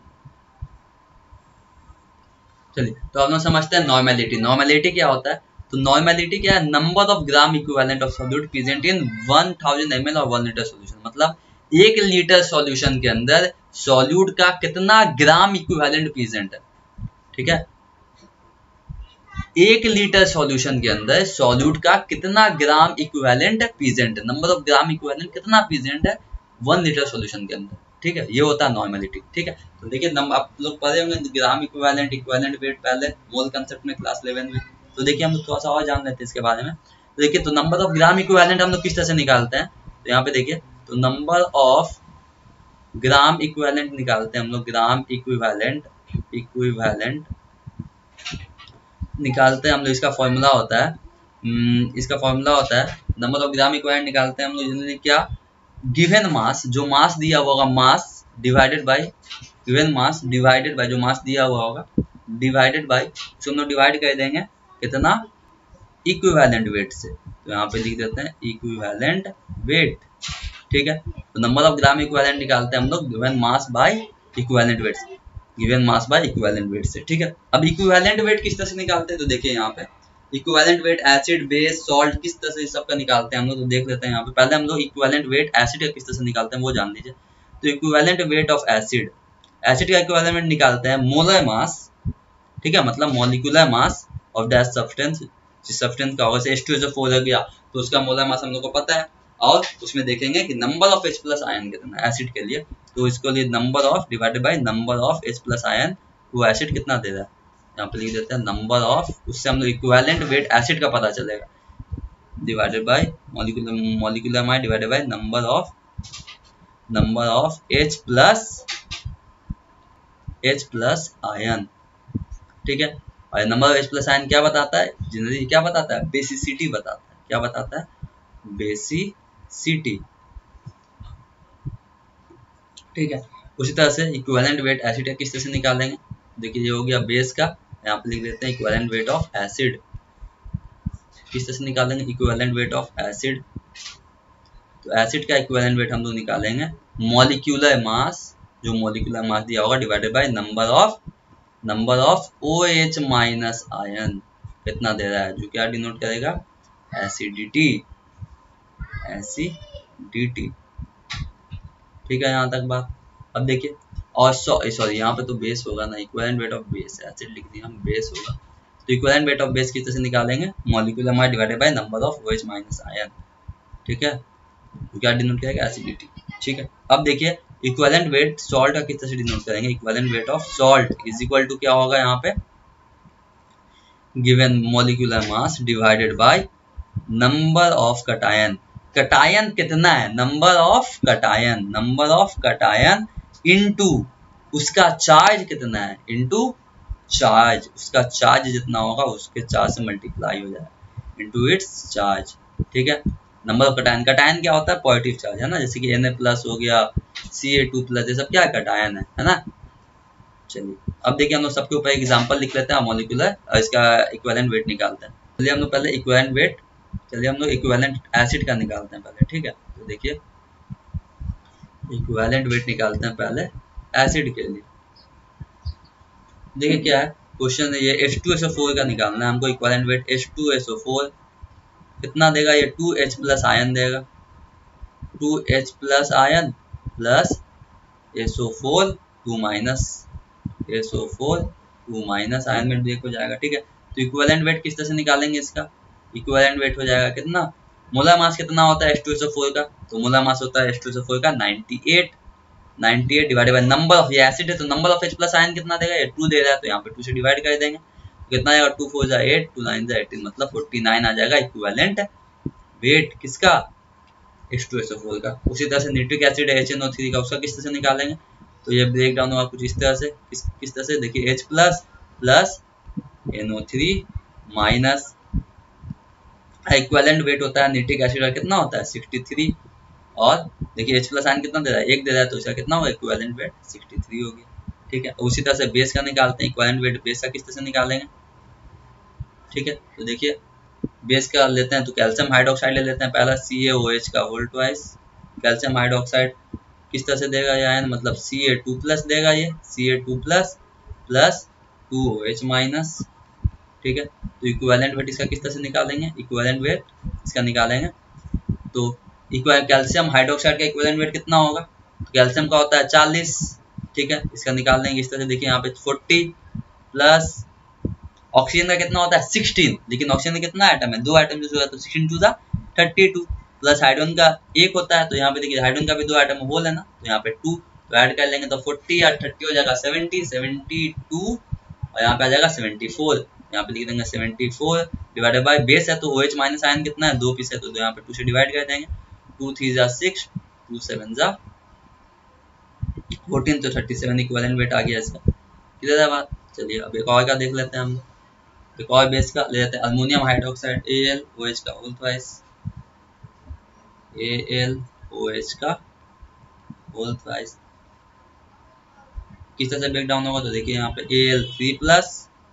चलिए तो हम लोग समझते हैं नॉर्मेलिटी, नॉर्मेलिटी क्या होता है, तो नॉर्मेलिटी क्या है, number of gram equivalent of solute present in one thousand M L और वन लीटर सोल्यूशन, मतलब एक लीटर सॉल्यूशन के अंदर सॉल्यूट का कितना ग्राम इक्विवेलेंट प्रेजेंट है। ठीक है, एक लीटर सॉल्यूशन के अंदर सॉल्यूट का कितना ग्राम इक्विवेलेंट प्रेजेंट है, नंबर ऑफ ग्राम इक्विवेलेंट कितना प्रेजेंट है वन लीटर सॉल्यूशन के अंदर। ठीक है, ये होता है नॉर्मेलिटी। ठीक है, तो देखिए आप लोग पढ़े होंगे ग्राम इक्विवेलेंट, इक्विवेलेंट वेट पहले मोल कंसेप्ट में क्लास इलेवन में, तो देखिए हम लोग थोड़ा सा और जान लेते हैं इसके बारे में। तो देखिए तो नंबर ऑफ ग्राम इक्विवेलेंट हम लोग किस तरह से निकालते हैं, तो यहाँ पे देखिए तो नंबर ऑफ ग्राम इक्विवेलेंट निकालते हैं हम लोग, ग्राम इक्विवेलेंट इक्विवेलेंट निकालते हैं हम लोग, इसका फॉर्मूला होता है इसका फॉर्मूला होता है नंबर ऑफ ग्राम इक्विवेलेंट निकालते हैं हम लोग जनरली क्या, गिवन मास, जो मास दिया हुआ होगा mass divided by given mass divided by जो मास दिया हुआ होगा डिवाइडेड बाय, इसको हम लोग डिवाइड कर देंगे कितना इक्विवेलेंट वेट से, तो यहाँ पे लिख देते हैं इक्विवेलेंट वेट। ठीक है, तो नंबर ऑफ ग्राम इक्विवेलेंट निकालते हैं हम लोग given mass by equivalent weight से, given mass by equivalent weight से। ठीक है, अब इक्विवेलेंट वेट किस तरह से निकालते हैं, तो देखिए यहाँ पे equivalent weight acid base salt किस तरह से सबका निकालते हैं हम लोग, तो देख लेते हैं यहाँ पे। पहले हम लोग इक्विवेलेंट वेट एसिड का किस तरह से निकालते हैं वो जान लीजिए। तो equivalent weight of acid, acid का इक्विवेलेंट निकालते हैं मोलर मास ठीक है, मतलब molecular mass of that substance, जिस सब्सटेंस का होगा से H two S O four हो गया तो उसका मोलर मास हम लोग को पता है, और उसमें देखेंगे कि number of H plus ion कितना है एसिड के लिए, तो इसको लिए number of divided by number of H plus ion, वो एसिड कितना दे रहा है, यहाँ पे लिख देते हैं नंबर ऑफ, उससे हम लोग इक्विवेलेंट वेट एसिड का पता चलेगा, divided by molecular molecular mass divided by number of number of H plus H plus ion, ठीक है। और number of H plus ion क्या बताता है, जनरली क्या बताता है, बेसिसिटी बताता है, क्या बताता है, बेसिसिटी, ठीक है। उसी तरह से इक्विवेलेंट वेट एसिड का किस तरह से निकालेंगे, देखिए ये हो गया बेस का, यहाँ पे लिख देते हैं इक्विवेलेंट वेट ऑफ एसिड, किस तरह से निकालेंगे, इक्विवेलेंट वेट ऑफ एसिड, तो एसिड का इक्विवेलेंट वेट हम लोग निकालेंगे मॉलिक्यूलर मास, जो मॉलिक्यूलर मास दिया होगा divided by number of number of OH minus ion, कितना दे रहा है, जो क्या डिनोट करेगा, एसिडिटी, एसिडिटी, ठीक है, यहाँ तक बात। अब देखिए, और सॉरी यहाँ पे तो बेस होगा ना, equivalent weight of base, acid लिख दिया हम, बेस होगा, तो इक्विवेलेंट वेट ऑफ बेस किस तरह से निकालेंगे, molecular mass divided by number of OH minus ion, ठीक है, तो क्या डिनोट करेगा, एसिडिटी, ठीक है। अब देखिए इक्विवेलेंट वेट सॉल्ट का किस तरह से डिनोट करेंगे, equivalent weight of salt is equal to क्या होगा, यहाँ पे given molecular mass divided by number of cation, cation कितना है, number of cation, number of cation into उसका चार्ज कितना है, इनटू चार्ज, उसका चार्ज जितना होगा उसके चार्ज से मल्टीप्लाई हो जाएगा, इनटू इट्स चार्ज, ठीक है। नंबर ऑफ कटायन, कटायन क्या होता है, पॉजिटिव चार्ज है ना, जैसे कि Na प्लस हो गया, सी ए टू प्लस, ये सब क्या है, कटायन है, है ना। चलिए अब देखिए हम लोग सबके ऊपर एग्जांपल लिख लेते हैं मॉलिक्यूलर, इसका इक्विवेलेंट वेट निकालते हैं। चलिए हम लोग पहले इक्विवेलेंट वेट, चलिए हम लोग इक्विवेलेंट एसिड का निकालते हैं पहले, ठीक है। तो देखिए इक्विवेलेंट वेट निकालते हैं पहले एसिड के लिए, देखिए क्या है क्वेश्चन है, ये H two S O four का निकालना है हमको, equivalent weight H two S O four कितना देगा, ये टू एच प्लस आयन देगा, two H plus ion plus S O four two minus S O four two minus ion में break हो जाएगा, ठीक है। तो इक्विवेलेंट वेट किस तरह से निकालेंगे इसका, इक्विवेलेंट वेट हो जाएगा कितना, मोलर मास कितना होता है H two S O four का, तो मोलर मास होता है H two S O four का ninety eight, ninety eight divided by number of, ये एसिड है तो number of H plus ion कितना देगा, ये टू दे रहा है तो यहाँ पे टू से डिवाइड कर देंगे, तो कितना आएगा, टू फोर जा एट, टू नाइन जा एटीन, मतलब फोर्टी नाइन आ जाएगा इक्विवेलेंट वेट किसका, H two S O four का। उसी तरह से नाइट्रिक एसिड है एच एन ओ थ्री का, उसका किस तरह से निकालेंगे, तो ये ब्रेक डाउन होगा कुछ इस तरह से, किस किस तरह से, देखिए H plus plus N O three minus, equivalent weight होता है नाइट्रिक एसिड का कितना होता है सिक्सटी थ्री, और देखिए H प्लस आयन कितना दे रहा है, एक दे रहा है, तो इसका कितना होगा, इक्विवेलेंट वेट सिक्सटी थ्री हो गया, ठीक है। उसी तरह से बेस का निकालते हैं, इक्विवेलेंट वेट बेस का किस तरह से निकालेंगे, ठीक है। तो देखिए बेस का लेते हैं तो कैल्शियम हाइड्रोक्साइड ले लेते हैं पहला, सी ए ओ एच का होल ट्वाइस, कैल्शियम हाइड्रोक्साइड किस तरह से देगा ये आयन, मतलब सी ए टू प्लस देगा, ये C A two plus plus two O H minus, ठीक है। तो इक्विवेलेंट वेट इसका किस तरह से निकालेंगे, इक्विवेलेंट वेट इसका निकालेंगे तो कैल्शियम हाइड्रोक्साइड का इक्विवेलेंट वेट कितना होगा, तो कैल्शियम का होता है चालीस, ठीक है, इसका निकाल देंगे इस तरह से, देखिए यहाँ पे फोर्टी प्लस ऑक्सीजन का कितना होता है सिक्सटीन, लेकिन ऑक्सीजन में कितना आइटम है, दो आइटम यूज हुआ तो sixteen two thirty two, plus hydrogen का एक होता है, तो यहाँ पे देखिए हाइड्रोजन का भी दो आइटम होल है ना, तो यहाँ पे टू, तो ऐड कर लेंगे तो फोर्टी या थर्टी हो जाएगा सेवेंटी, सेवेंटी टू, और यहाँ पे आ जाएगा सेवेंटी फोर, यहाँ पे लिख देंगे seventy four divided by base है तो OH माइनस आयन कितना है, दो पीस है, तो यहाँ पे टू से डिवाइड कर देंगे, टू थ्री जा सिक्स, टू सेवन जा फोर्टीन, तो थर्टी सेवन इक्विवेलेंट वेट आ गया इसका, क्लियर है बात। चलिए अब एक और का देख लेते हैं हम, एक और बेस का ले लेते हैं, aluminium hydroxide A L O H का whole twice, A L O H का होल ट्वाइस किस तरह से ब्रेक डाउन होगा, तो देखिए यहाँ पे A L three plus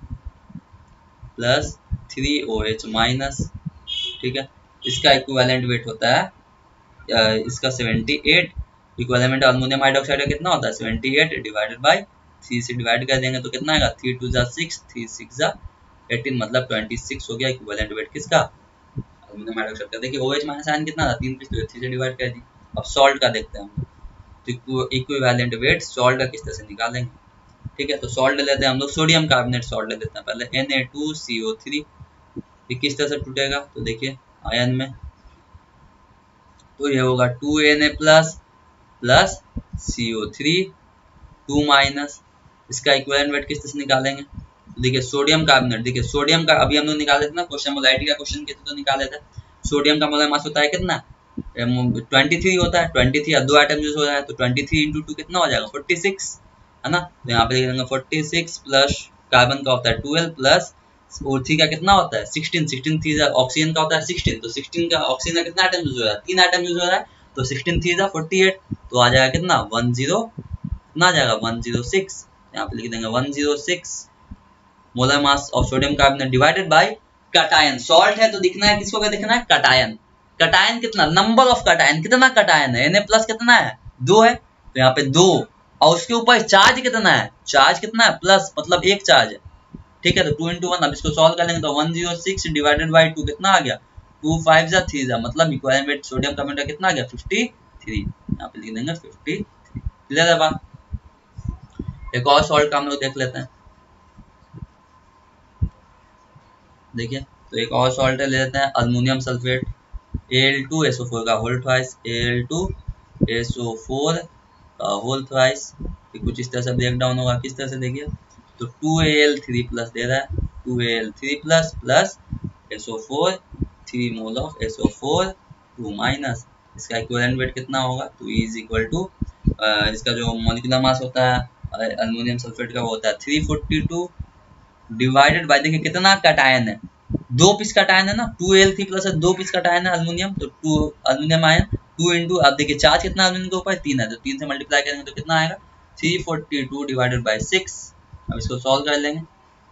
plus three O H minus, ठीक है। इसका इक्विवेलेंट वेट होता है इसका seventy eight, equivalent aluminium hydroxide का कितना होता है seventy eight divided by three से डिवाइड कर देंगे तो कितना आएगा, थ्री टू जा सिक्स, थ्री सिक्स जा एटीन, मतलब ट्वेंटी सिक्स हो गया इक्विवेलेंट वेट किसका, अल्मोनियम हाइड्रोक्साइड का। देखिए OH माइनस आयन कितना था, तीन पीस, तो थ्री से डिवाइड कर दी। अब सॉल्ट का देखते हैं हम, तो इक्विवेलेंट वेट सॉल्ट का किस तरह से निकालेंगे, ठीक है, तो सॉल्ट ले लेते हैं हम लोग, सोडियम कार्बोनेट सॉल्ट ले लेते हैं पहले, N A two C O three. ये किस तरह से टूटेगा, तो देखिए आयन में, तो ये होगा two N A plus plus C O three two minus, इसका इक्विवेलेंट वेट किस तरह से निकालेंगे, देखिए सोडियम कार्बोनेट, देखिए सोडियम का अभी हम लोग निकाले थे ना क्वेश्चन, मोलाइटी का क्वेश्चन कितने तो निकाले थे। सोडियम का मोलर मास होता है कितना, ट्वेंटी थ्री होता है, ट्वेंटी थ्री दो आइटम यूज हो रहा है, तो ट्वेंटी थ्री इंटू टू कितना हो जाएगा, फोर्टी सिक्स, है ना। तो यहाँ पे देखेंगे फोर्टी सिक्स प्लस कार्बन का होता है ट्वेल्व प्लस ओ थ्री का कितना होता है सिक्सटीन, सिक्सटीन थ्री ऑक्सीजन का होता है सिक्सटीन, तो सिक्सटीन का ऑक्सीजन का कितना आइटम यूज हो रहा है, तीन आइटम यूज हो रहा है, तो सिक्सटीन थ्री जा फोर्टी एट, तो आ जाएगा कितना वन जीरो, कितना आ जाएगा वन जीरो सिक्स, यहाँ पे लिख देंगे one zero six molar mass of sodium carbonate divided by cation. Salt है तो दिखना है किसको, क्या दिखना है, कटायन। कटायन कितना, नंबर ऑफ कटायन, कितना कटायन है, Na प्लस कितना है, दो है, तो यहाँ पे दो, और उसके ऊपर चार्ज कितना है, चार्ज कितना है प्लस, मतलब एक चार्ज है, ठीक है। तो टू इंटू वन, अब इसको सॉल्व कर लेंगे तो one zero six divided by two कितना आ गया, टू फाइव जा थ्री जा, मतलब इक्विवेलेंट वेट सोडियम कार्बोनेट का कितना आ गया फिफ्टी थ्री, यहाँ पे लिख देंगे फिफ्टी थ्री। क्लियर है बात। एक और सॉल्ट का हम लोग देख लेते हैं, देखिए तो एक और सॉल्ट ले लेते हैं aluminium sulphate, A L two S O four का whole twice, A L two S O four का होल ट्वाइस, कुछ इस तरह से ब्रेक डाउन होगा, किस तरह से देखिए, तो two A L three plus दे रहा है, two A L three plus plus S O four, three mole of S O four, two minus, इसका इक्विवेलेंट वेट कितना होगा, तो ई इज इक्वल टू, इसका जो मॉलिक्यूलर मास होता है अल्युमिनियम सल्फेट का वो होता है three forty two divided by, देखिए कितना कटायन है, दो पीस कटायन है ना, टू एल थ्री प्लस दो पीस कटायन है अल्युमिनियम, तो two aluminium ion, two into, अब देखिए चार्ज कितना अल्युमिनियम के ऊपर, तीन है, तो तीन से मल्टीप्लाई करेंगे तो कितना आएगा three forty two divided by six. अब इसको सॉल्व कर लेंगे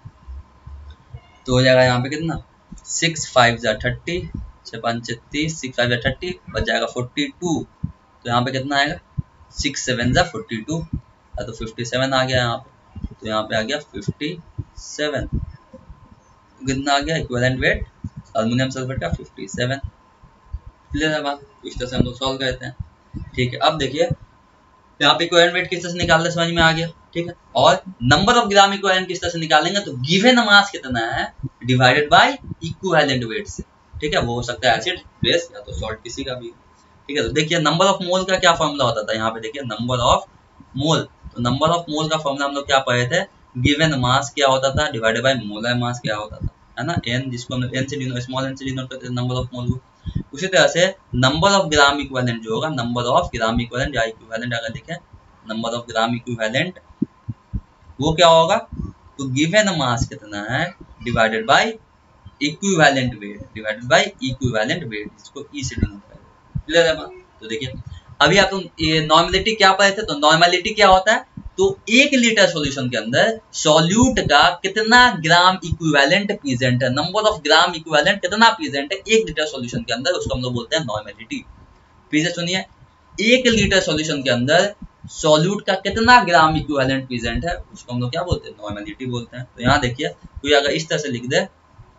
तो हो जाएगा यहाँ पे कितना, सिक्स फाइव जा थर्टी, छः पाँच छत्तीस, सिक्स फाइव जा थर्टी, बच जाएगा फोर्टी टू, तो यहाँ पे कितना आएगा, सिक्स सेवन जा फोर्टी टू, तो फिफ्टी सेवन आ गया यहाँ पे, तो यहाँ पे आ गया फिफ्टी सेवन, कितना आ गया इक्विवेलेंट वेट अल्युमिनियम सल्फेट का फिफ्टी सेवन। क्लियर है बात, इस तरह से हम लोग सॉल्व करते हैं, ठीक है। अब देखिए यहाँ पे इक्विवेलेंट वेट किस तरह से निकालना समझ में आ गया, ठीक है, और नंबर ऑफ ग्राम इक्विवेलेंट किस तरह से निकालेंगे, तो गिवन मास कितना है डिवाइडेड बाय इक्विवेलेंट वेट से, ठीक है, वो हो सकता है एसिड बेस या तो सॉल्ट किसी का भी, ठीक है। तो देखिए नंबर ऑफ मोल का क्या फॉर्मूला होता था, यहाँ पे देखिए नंबर ऑफ मोल, तो नंबर ऑफ मोल का फॉर्मूला हम लोग क्या पढ़े थे, गिवन मास क्या होता था डिवाइडेड बाय मोलर मास क्या होता था, है ना, एन, जिसको हम एन से डिनोट, स्मॉल एन से डिनोट करते थे नंबर ऑफ मोल को। उसी तरह से नंबर ऑफ ग्राम इक्विवेलेंट जो होगा, नंबर ऑफ ग्राम इक्विवेलेंट या इक्विवेलेंट अगर देखें, नंबर ऑफ ग्राम इक्विवेलेंट वो क्या होगा, तो गिवन मास कितना है divided by equivalent weight, divided by equivalent weight, जिसको ई से डिनोट करते हैं। क्लियर है बात। तो देखिए अभी आप तुम ये नॉर्मेलिटी क्या पढ़े थे, तो नॉर्मेलिटी क्या होता है, तो एक लीटर सॉल्यूशन के अंदर सॉल्यूट का कितना ग्राम इक्विवेलेंट प्रेजेंट है, नंबर ऑफ ग्राम इक्विवेलेंट कितना प्रेजेंट है एक लीटर सॉल्यूशन के अंदर, उसको हम लोग बोलते हैं नॉर्मेलिटी। फिर से सुनिए, एक लीटर सॉल्यूशन के अंदर सॉल्यूट का कितना ग्राम इक्विवेलेंट प्रेजेंट है, उसको हम लोग क्या बोलते हैं, नॉर्मेलिटी बोलते हैं। तो यहाँ देखिए कोई अगर इस तरह से लिख दे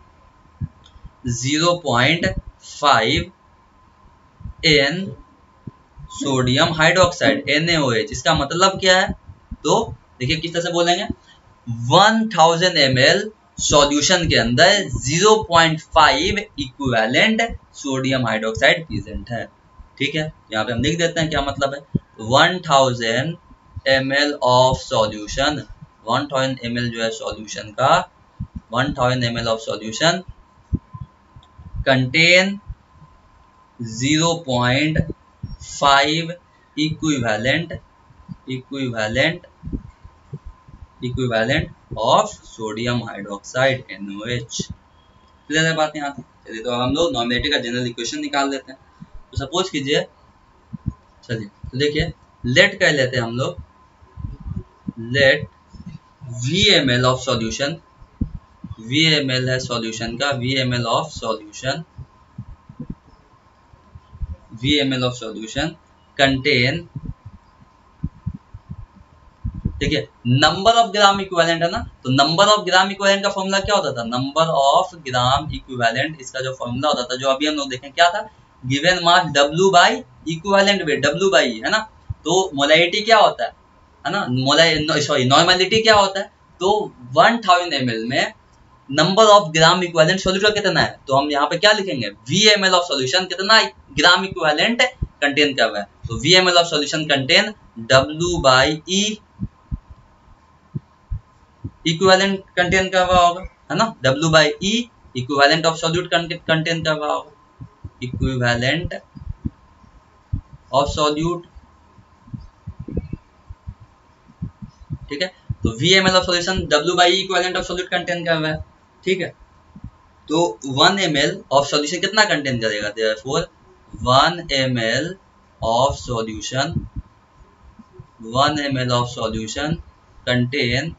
zero point five N sodium hydroxide N A O H, इसका मतलब क्या है, तो देखिए किस तरह से बोलेंगे, one thousand M L solution के अंदर zero point five equivalent sodium hydroxide present है, ठीक है। यहाँ पे हम लिख देते हैं क्या मतलब है, one thousand M L of solution, one thousand M L जो है सॉल्यूशन का, one thousand M L of solution contain zero point five equivalent equivalent equivalent of sodium hydroxide N O H. Clear है बात यहाँ तक। चलिए तो हम लोग नॉर्मेलिटी का जनरल इक्वेशन निकाल लेते हैं। तो सपोज कीजिए, चलिए तो देखिए लेट कर लेते हैं हम लोग, let V M L of solution, V M L है सॉल्यूशन का, V M L of solution, V M L of solution contain, ठीक है, नंबर ऑफ ग्राम इक्विवेलेंट है ना, तो नंबर ऑफ ग्राम इक्विवेलेंट का फॉर्मूला क्या होता था, नंबर ऑफ ग्राम इक्विवेलेंट, इसका जो फॉर्मूला होता था जो अभी हम लोग देखें क्या था, given mass W by equivalent weight, W by, है ना। तो मोलारिटी क्या होता है, है ना। मोला सॉरी नॉर्मेलिटी क्या होता है, तो वन थाउजेंड एम एल में number of gram equivalent solute का कितना है, तो हम यहाँ पे क्या लिखेंगे, V M L of solution कितना ग्राम इक्विवेलेंट कंटेन कर रहा है, तो V M L of solution contain W by E equivalent contain कर रहा होगा, है ना, W by E equivalent of solute contain कर रहा होगा, इक्विवेलेंट ऑफ सॉल्यूट, ठीक है। तो V M L of solution W by equivalent of solute contain कर रहा है, ठीक है। तो one M L of solution कितना कंटेन करेगा, therefore one M L of solution one M L of solution contain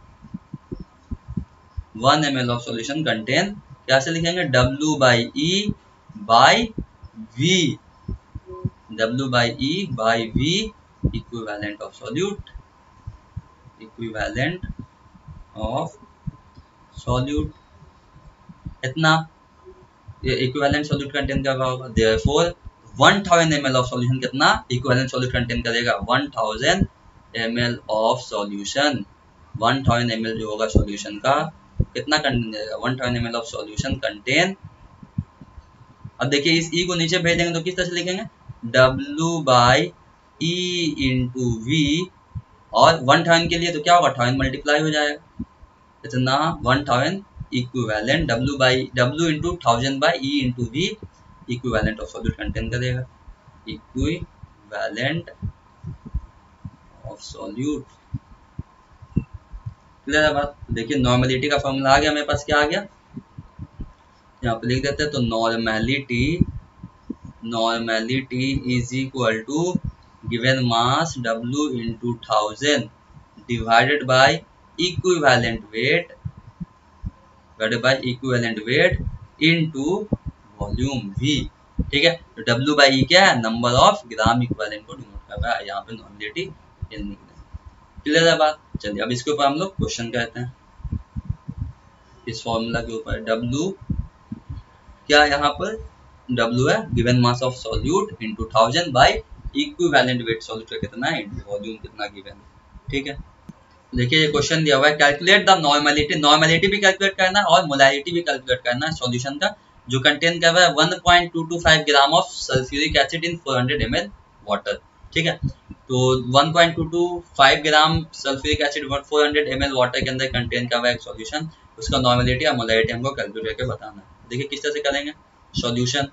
one M L of solution contain कैसे लिखेंगे, W by E by V, W by E by V equivalent of solute, equivalent of solute इतना equivalent solute contain कर रहा होगा, therefore one thousand M L of solution कितना equivalent solute contain करेगा, one thousand M L of solution, one thousand M L जो होगा solution का कितना कंटेन करेगा, one thousand M L of solution contain. अब देखिए इस ई को नीचे भेजेंगे तो किस तरह से लिखेंगे, W by E into V, और वन थाउजेंड के लिए तो क्या होगा, थाउजेंड मल्टीप्लाई हो जाएगा, इतना one thousand equivalent W by W into thousand by E into V equivalent of solute contain करेगा, इक्विवेलेंट ऑफ सॉल्यूट। क्लियर है बात। देखिए नॉर्मेलिटी का फॉर्मूला आ गया मेरे पास, क्या आ गया यहाँ पे लिख देते हैं, तो normality normality is equal to given mass W into thousand divided by equivalent weight divided by equivalent weight into volume V, ठीक है। तो W बाई ई क्या है, नंबर ऑफ ग्राम इक्विवेलेंट को डिनोट कर रहा है, यहाँ पे नॉर्मेलिटी क्लियर है बात। चलिए अब इसके ऊपर हम लोग क्वेश्चन कहते हैं, इस फॉर्मूला के ऊपर W क्या यहाँ पर W है given mass of solute into thousand by equivalent weight solute का कितना है इनटू वॉल्यूम कितना गिवन है, ठीक है। देखिए ये क्वेश्चन दिया हुआ है, कैलकुलेट द नॉर्मेलिटी, नॉर्मेलिटी भी कैलकुलेट करना है और मोलैरिटी भी कैलकुलेट करना है सॉल्यूशन का, जो कंटेन कर रहा है one point two two five gram of sulphuric acid in four hundred M L water, ठीक है। तो one point two two five gram sulphuric acid four hundred M L water के अंदर कंटेन कर रहा है एक सॉल्यूशन, उसका नॉर्मेलिटी और मोलैरिटी हमको कैलकुलेट करके बताना है। देखिए किस तरह से करेंगे सॉल्यूशन।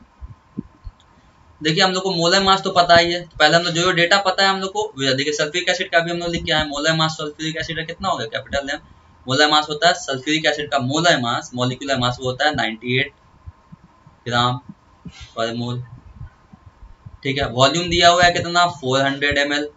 देखिए हम लोग को मोलर मास तो पता ही है, तो पहले हम लोग जो जो डेटा पता है हम लोग को, देखिए सल्फ्यूरिक एसिड का भी हम लोग लिख के आए, मोलर मास सल्फ्यूरिक एसिड का कितना हो गया, कैपिटल एम मोलर मास होता है सल्फ्यूरिक एसिड का, मोलर मास मॉलिक्यूलर मास वो होता है नाइंटी एट ग्राम पर मोल, ठीक है। वॉल्यूम दिया हुआ है कितना फोर हंड्रेड एम एल,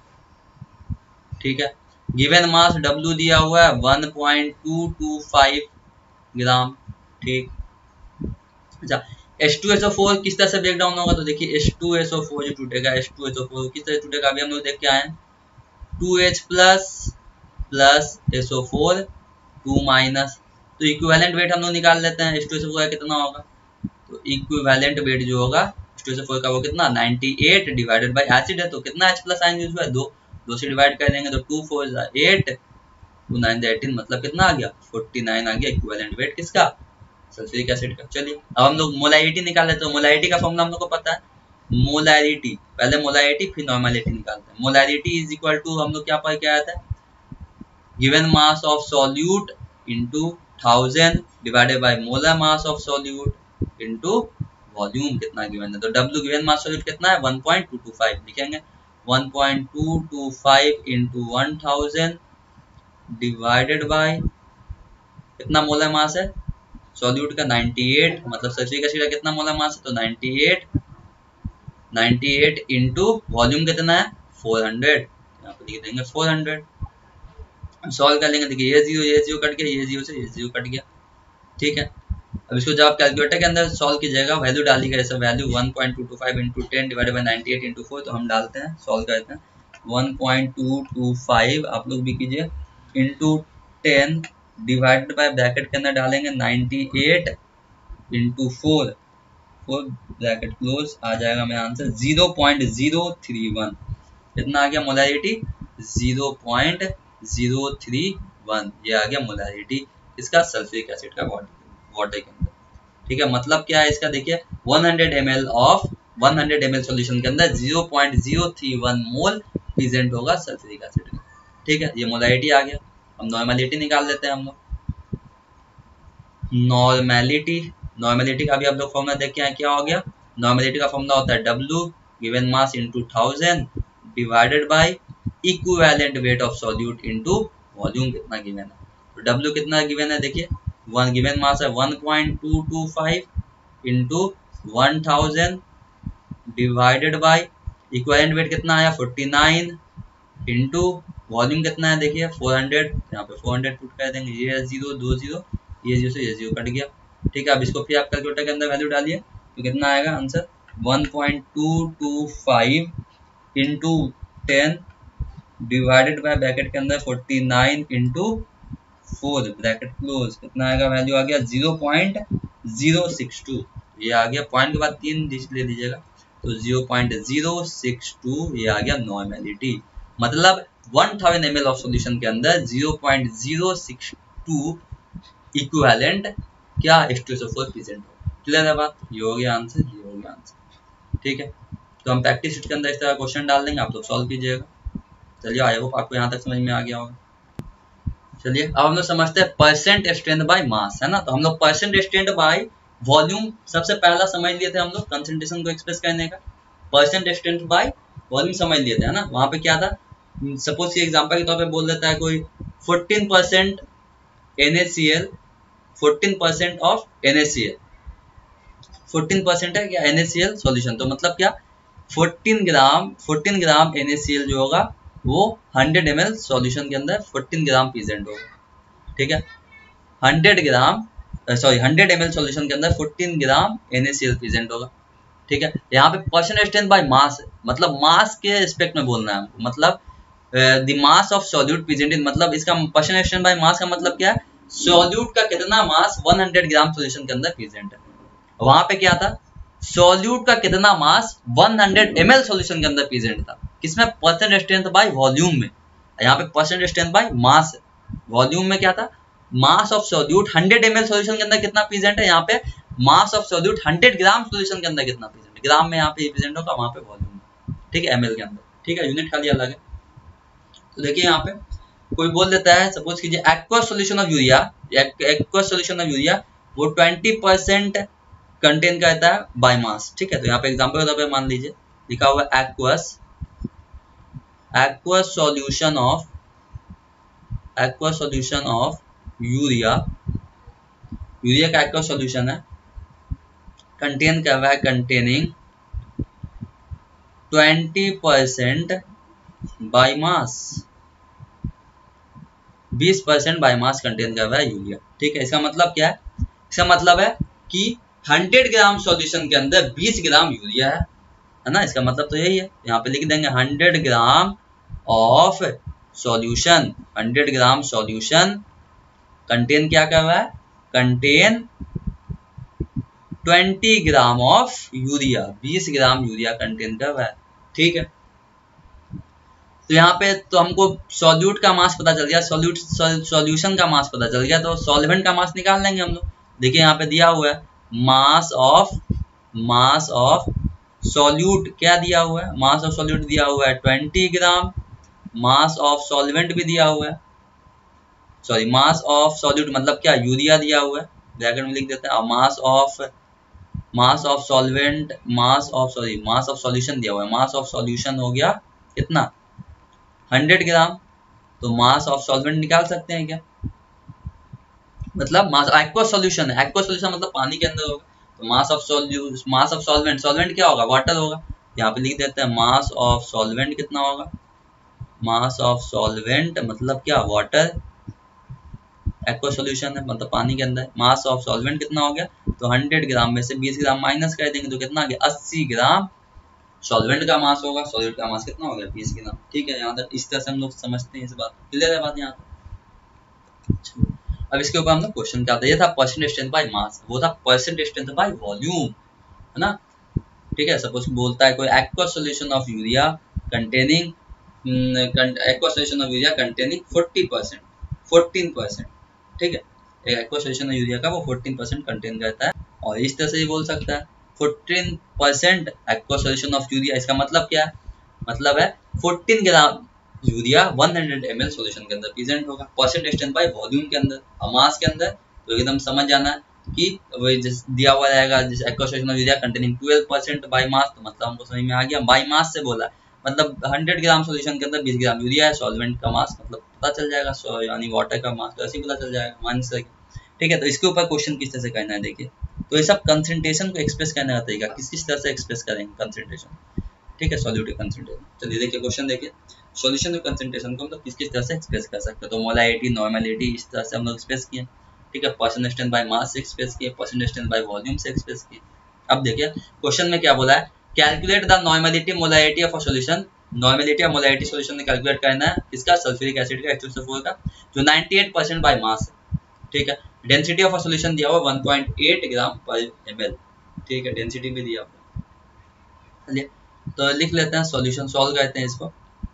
ठीक है। गिवन मास W दिया हुआ है one point two two five gram, ठीक। अच्छा H two S O four किस तरह से ब्रेक डाउन होगा, तो देखिए H two S O four जो टूटेगा, H two S O four किस तरह से टूटेगा अभी हम लोग देख के आए हैं, two H plus plus S O four two minus, तो इक्विवेलेंट वेट हम लोग निकाल लेते हैं, H two S O four का कितना होगा, तो इक्विवेलेंट वेट जो होगा H two S O four का वो कितना ninety eight divided by acid है, तो कितना H प्लस आयन यूज हुआ है, दो दो से डिवाइड कर देंगे तो two four eight, two nine eighteen, मतलब कितना आ गया फोर्टी नाइन आ गया इक्विवेलेंट वेट किसका, सल्फ्यूरिक एसिड का। चलिए अब हम लोग मोलैरिटी निकाल लेते हैं, मोलैरिटी का फॉर्मूला हम लोग को पता है, मोलैरिटी पहले मोलैरिटी फिर नॉर्मेलिटी निकालते हैं। मोलैरिटी इज इक्वल टू हम लोग क्या पढ़ के आया था, given mass of solute into thousand divided by molar mass of solute into volume कितना गिवन है, तो W गिवन मास सॉल्यूट कितना है one point two two five, लिखेंगे one point two two five into one thousand divided by कितना molar mass है solute का ninety eight, मतलब सल्फ्यूरिक एसिड का कितना मोलर मास है, तो ninety eight ninety eight into volume कितना है फोर हंड्रेड, यहाँ पे लिख देंगे फोर हंड्रेड। सॉल्व कर लेंगे, देखिए ये जीरो ये जीरो कट गया, ये जीरो से ये जीरो कट गया, ठीक है। अब इसको जब आप कैलकुलेटर के अंदर सॉल्व कीजिएगा वैल्यू डालिएगा, ऐसा value one point two two five into ten divided by ninety eight into four, तो हम डालते हैं सॉल्व करते हैं one point two two five आप लोग भी कीजिए into ten divided by bracket के अंदर डालेंगे ninety eight into four, four bracket close, आ जाएगा मेरा answer zero point zero three one, कितना आ गया molarity zero point zero three one, ये आ गया मोलैरिटी इसका सल्फ्यूरिक एसिड का वाटर के अंदर। ठीक है, मतलब क्या है इसका, देखिए hundred M L of hundred M L solution के अंदर zero point zero three one mole present होगा सल्फ्यूरिक एसिड का। ठीक है, ये मोलैरिटी आ गया। अब नॉर्मेलिटी निकाल लेते हैं हम लोग। नॉर्मेलिटी, नॉर्मेलिटी का भी आप लोग फॉर्मूला देख के आए, क्या हो गया, नॉर्मेलिटी का फॉर्मूला होता है W given mass into thousand divided by equivalent weight of solute into volume कितना गिवन है। तो W कितना गिवन है, देखिए वन गिवन मास है one point two two five into one thousand divided by equivalent weight कितना आया forty nine into volume कितना है, देखिए फोर हंड्रेड, यहाँ पे फोर हंड्रेड पुट कर देंगे, ये जीरो दो जीरो, ये जीरो से ये जीरो कट गया। ठीक है, अब इसको फिर आप कैलकुलेटर के अंदर वैल्यू डालिए तो कितना आएगा answer, one point two two five into ten divided by bracket के अंदर forty nine into four bracket close, कितना आएगा वैल्यू आ गया zero point zero six two, ये आ गया पॉइंट के बाद तीन डिजिट ले लीजिएगा तो zero point zero six two, ये आ गया नॉर्मेलिटी। मतलब one thousand M L of solution के अंदर zero point zero six two equivalent क्या H two S O four present हो। क्लियर है बात, ये हो गया आंसर, ये हो गया आंसर। ठीक है, तो हम प्रैक्टिस शीट के अंदर इस तरह क्वेश्चन डाल देंगे, आप लोग सॉल्व कीजिएगा। चलिए, आई होप आपको यहाँ तक समझ में आ गया होगा। चलिए, अब हम लोग समझते हैं परसेंट स्ट्रेंथ बाय मास, है ना। तो हम लोग परसेंट स्ट्रेंथ बाय वॉल्यूम सबसे पहला समझ लिए थे हम लोग कंसंट्रेशन को एक्सप्रेस करने का, परसेंट स्ट्रेंथ बाय वॉल्यूम समझ लिए थे, है ना। वहां पे क्या था, सपोज कि एग्जांपल के तौर पे बोल देता है कोई fourteen percent N A C L, fourteen percent of N A C L, fourteen percent है क्या N A C L solution, तो मतलब क्या fourteen gram fourteen gram N A C L जो होगा वो हंड्रेड एम एल सॉल्यूशन के अंदर फोर्टीन ग्राम प्रेजेंट होगा। ठीक है, hundred gram sorry hundred M L solution के अंदर fourteen gram N A C L present होगा। ठीक है, यहाँ पे परसेंट स्ट्रेंथ बाय मास, मतलब मास के रिस्पेक्ट में बोलना है हमको, मतलब the mass of solute present, मतलब इसका परसेंट स्ट्रेंथ बाय मास का मतलब क्या है, सॉल्यूट का कितना मास हंड्रेड ग्राम सॉल्यूशन के अंदर प्रेजेंट है। वहां पे क्या था, सॉल्यूट का कितना mass hundred M L solution के अंदर प्रेजेंट था, किसमें, परसेंट स्ट्रेंथ बाय वॉल्यूम में। यहाँ पे percent strength by mass, volume में क्या था, mass of solute hundred M L solution के अंदर कितना प्रेजेंट है, यहाँ पे mass of solute hundred gram solution के अंदर कितना प्रेजेंट है, ग्राम में यहाँ पे प्रेजेंट होगा, वहां पे वॉल्यूम में। ठीक है, एमएल के अंदर। ठीक है, यूनिट खाली अलग है। तो देखिए यहाँ पे कोई बोल देता है, सपोज कीजिए aqua solution of urea, aqua solution of urea वो ट्वेंटी परसेंट कंटेन करता है बाय मास। ठीक है, तो यहाँ पे एग्जांपल के तौर पे मान लीजिए लिखा हुआ है aqueous aqua solution of aqua solution of urea, urea का एक्वा सॉल्यूशन है, कंटेन कर रहा है containing twenty percent by mass, बीस परसेंट बाय मास कंटेन कर रहा है यूरिया। ठीक है, इसका मतलब क्या है, इसका मतलब है कि हंड्रेड ग्राम सॉल्यूशन के अंदर बीस ग्राम यूरिया है, है ना। इसका मतलब तो यही है, यहाँ पे लिख देंगे hundred gram of solution, hundred gram solution contain क्या कर रहा है, contain twenty gram of urea, बीस ग्राम यूरिया कंटेन कर रहा है। ठीक है, तो यहाँ पे तो हमको सॉल्यूट का मास पता चल गया, सॉल्यूट सॉल्यूशन का मास पता चल गया, तो सॉल्वेंट का मास निकाल लेंगे हम लोग। देखिए यहाँ पे दिया हुआ है mass of mass of solute, क्या दिया हुआ है, मास ऑफ सॉल्यूट दिया हुआ है twenty gram, mass of solvent भी दिया हुआ है, सॉरी मास ऑफ सॉल्यूट मतलब क्या, यूरिया दिया हुआ है, ब्रैकेट में लिख देते हैं, और mass of mass of solvent mass of sorry mass of solution दिया हुआ है, मास ऑफ सॉल्यूशन हो गया कितना हंड्रेड ग्राम, तो मास ऑफ सॉल्वेंट निकाल सकते हैं क्या, मतलब मास एक्वा सॉल्यूशन है, एक्वा सॉल्यूशन मतलब पानी के अंदर होगा, तो mass of solution mass of solvent, solvent क्या होगा, वाटर होगा, यहाँ पे लिख देते हैं मास ऑफ सॉल्वेंट कितना होगा, मास ऑफ सॉल्वेंट मतलब क्या, वाटर, एक्वा सॉल्यूशन है मतलब पानी के अंदर, मास ऑफ सॉल्वेंट कितना हो गया, तो हंड्रेड ग्राम में से बीस ग्राम माइनस कर देंगे तो कितना आ गया, अस्सी ग्राम सॉल्वेंट का मास होगा, सॉल्वेंट का मास कितना हो गया, बीस ग्राम। ठीक है, यहाँ तक इस तरह से हम लोग समझते हैं, इस बात क्लियर है बात यहाँ तक। अब इसके ऊपर हम लोग क्वेश्चन क्या था, ये था परसेंट स्ट्रेंथ बाय मास, वो था परसेंट स्ट्रेंथ बाय वॉल्यूम, है ना। ठीक है, सपोज बोलता है कोई aqua solution of urea containing aqua solution of urea containing forty percent fourteen percent, ठीक है। एक एक्वा सोल्यूशन ऑफ यूरिया का वो फोर्टीन परसेंट कंटेन करता है, और इस तरह से ही बोल सकता है fourteen percent aqua solution of urea. इसका मतलब क्या है, मतलब है fourteen gram urea one hundred M L solution के अंदर प्रेजेंट होगा, परसेंट स्टैंड बाय वॉल्यूम के अंदर और मास के अंदर। तो एकदम समझ जाना है कि वही जिस दिया हुआ रहेगा, जिस aqua solution of urea containing twelve percent by mass, तो मतलब हमको समझ में आ गया बाय मास से बोला, मतलब हंड्रेड ग्राम सोल्यूशन के अंदर बीस ग्राम यूरिया है, सॉल्वेंट का मास मतलब पता चल जाएगा, यानी वाटर का मास ऐसे ही पता चल जाएगा मान से, ठीक है। तो इसके ऊपर क्वेश्चन किस तरह से करना है देखिए। तो ये सब कंसंट्रेशन को एक्सप्रेस करने का तरीका, किस किस तरह से एक्सप्रेस करेंगे कंसंट्रेशन, ठीक है, सॉल्यूटिव कंसंट्रेशन। चलिए देखिए क्वेश्चन देखिए, सॉल्यूशन ऑफ कंसंट्रेशन को हम लोग किस किस तरह से एक्सप्रेस कर सकते हैं। तो मोलारिटी, नॉर्मेलिटी, इस तरह से हम लोग एक्सप्रेस किए, ठीक है। परसेंट स्टैंड बाय मास से एक्सप्रेस किए, परसेंट स्टैंड बाय वॉल्यूम से एक्सप्रेस किए। अब देखिए क्वेश्चन में क्या बोला है, calculate the normality molarity of a solution. Normality और मोलारिटी सॉल्यूशन में कैलकुलेट करना है इसका, सल्फ्यूरिक एसिड का H two S O four का, जो अट्ठानवे परसेंट बाय मास है, ठीक है। डेंसिटी ऑफ अ सॉल्यूशन दिया हुआ वन पॉइंट एट ग्राम पर एमएल, ठीक है, डेंसिटी भी दिया हुआ। चलिए तो लिख लेते हैं, सॉल्यूशन सॉल्व करते हैं इसको।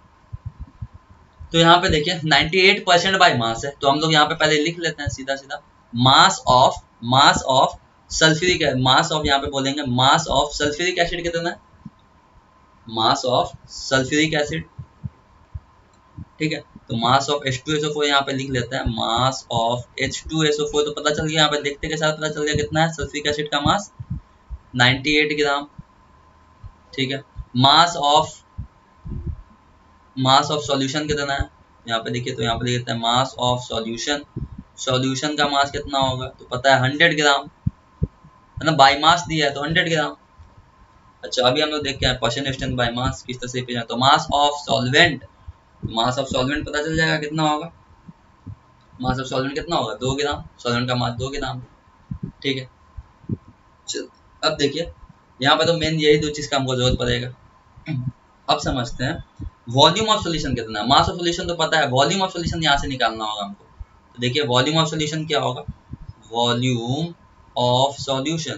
तो यहाँ पे देखिए अट्ठानवे परसेंट बाय मास है, तो हम लोग यहाँ पे पहले लिख लेते हैं सीधा सीधा, mass of mass of sulphuric, mass of यहाँ पे बोलेंगे मास ऑफ सल्फ्यूरिक एसिड कितना है, मास ऑफ सल्फ्यूरिक एसिड, ठीक है। तो mass of H two S O four यहाँ पे लिख लेते हैं, mass of H two S O four, तो पता चल गया यहाँ पे देखते के साथ पता चल गया कितना है सल्फ्यूरिक एसिड का मास अट्ठानवे ग्राम, ठीक है। Mass of mass of solution कितना है यहाँ पे देखिए, तो यहाँ पे लिखते हैं मास ऑफ सॉल्यूशन, सॉल्यूशन का मास कितना होगा, तो पता है हंड्रेड ग्राम है ना, बाय मास दिया है तो हंड्रेड ग्राम। अच्छा अभी हम लोग देखते हैं परसेंट स्टैंड बाय मास किस तरह से पे जाए, तो mass of solvent, mass of solvent पता चल जाएगा कितना होगा, मास ऑफ सॉल्वेंट कितना होगा दो ग्राम, सॉल्वेंट का मास दो ग्राम, ठीक है। चल अब देखिए यहाँ पे तो मेन यही दो चीज का हमको जरूरत पड़ेगा। अब समझते हैं वॉल्यूम ऑफ सॉल्यूशन कितना है, मास ऑफ सॉल्यूशन तो पता है, वॉल्यूम ऑफ सॉल्यूशन यहाँ से निकालना होगा हमको। तो देखिए वॉल्यूम ऑफ सॉल्यूशन क्या होगा, volume of solution,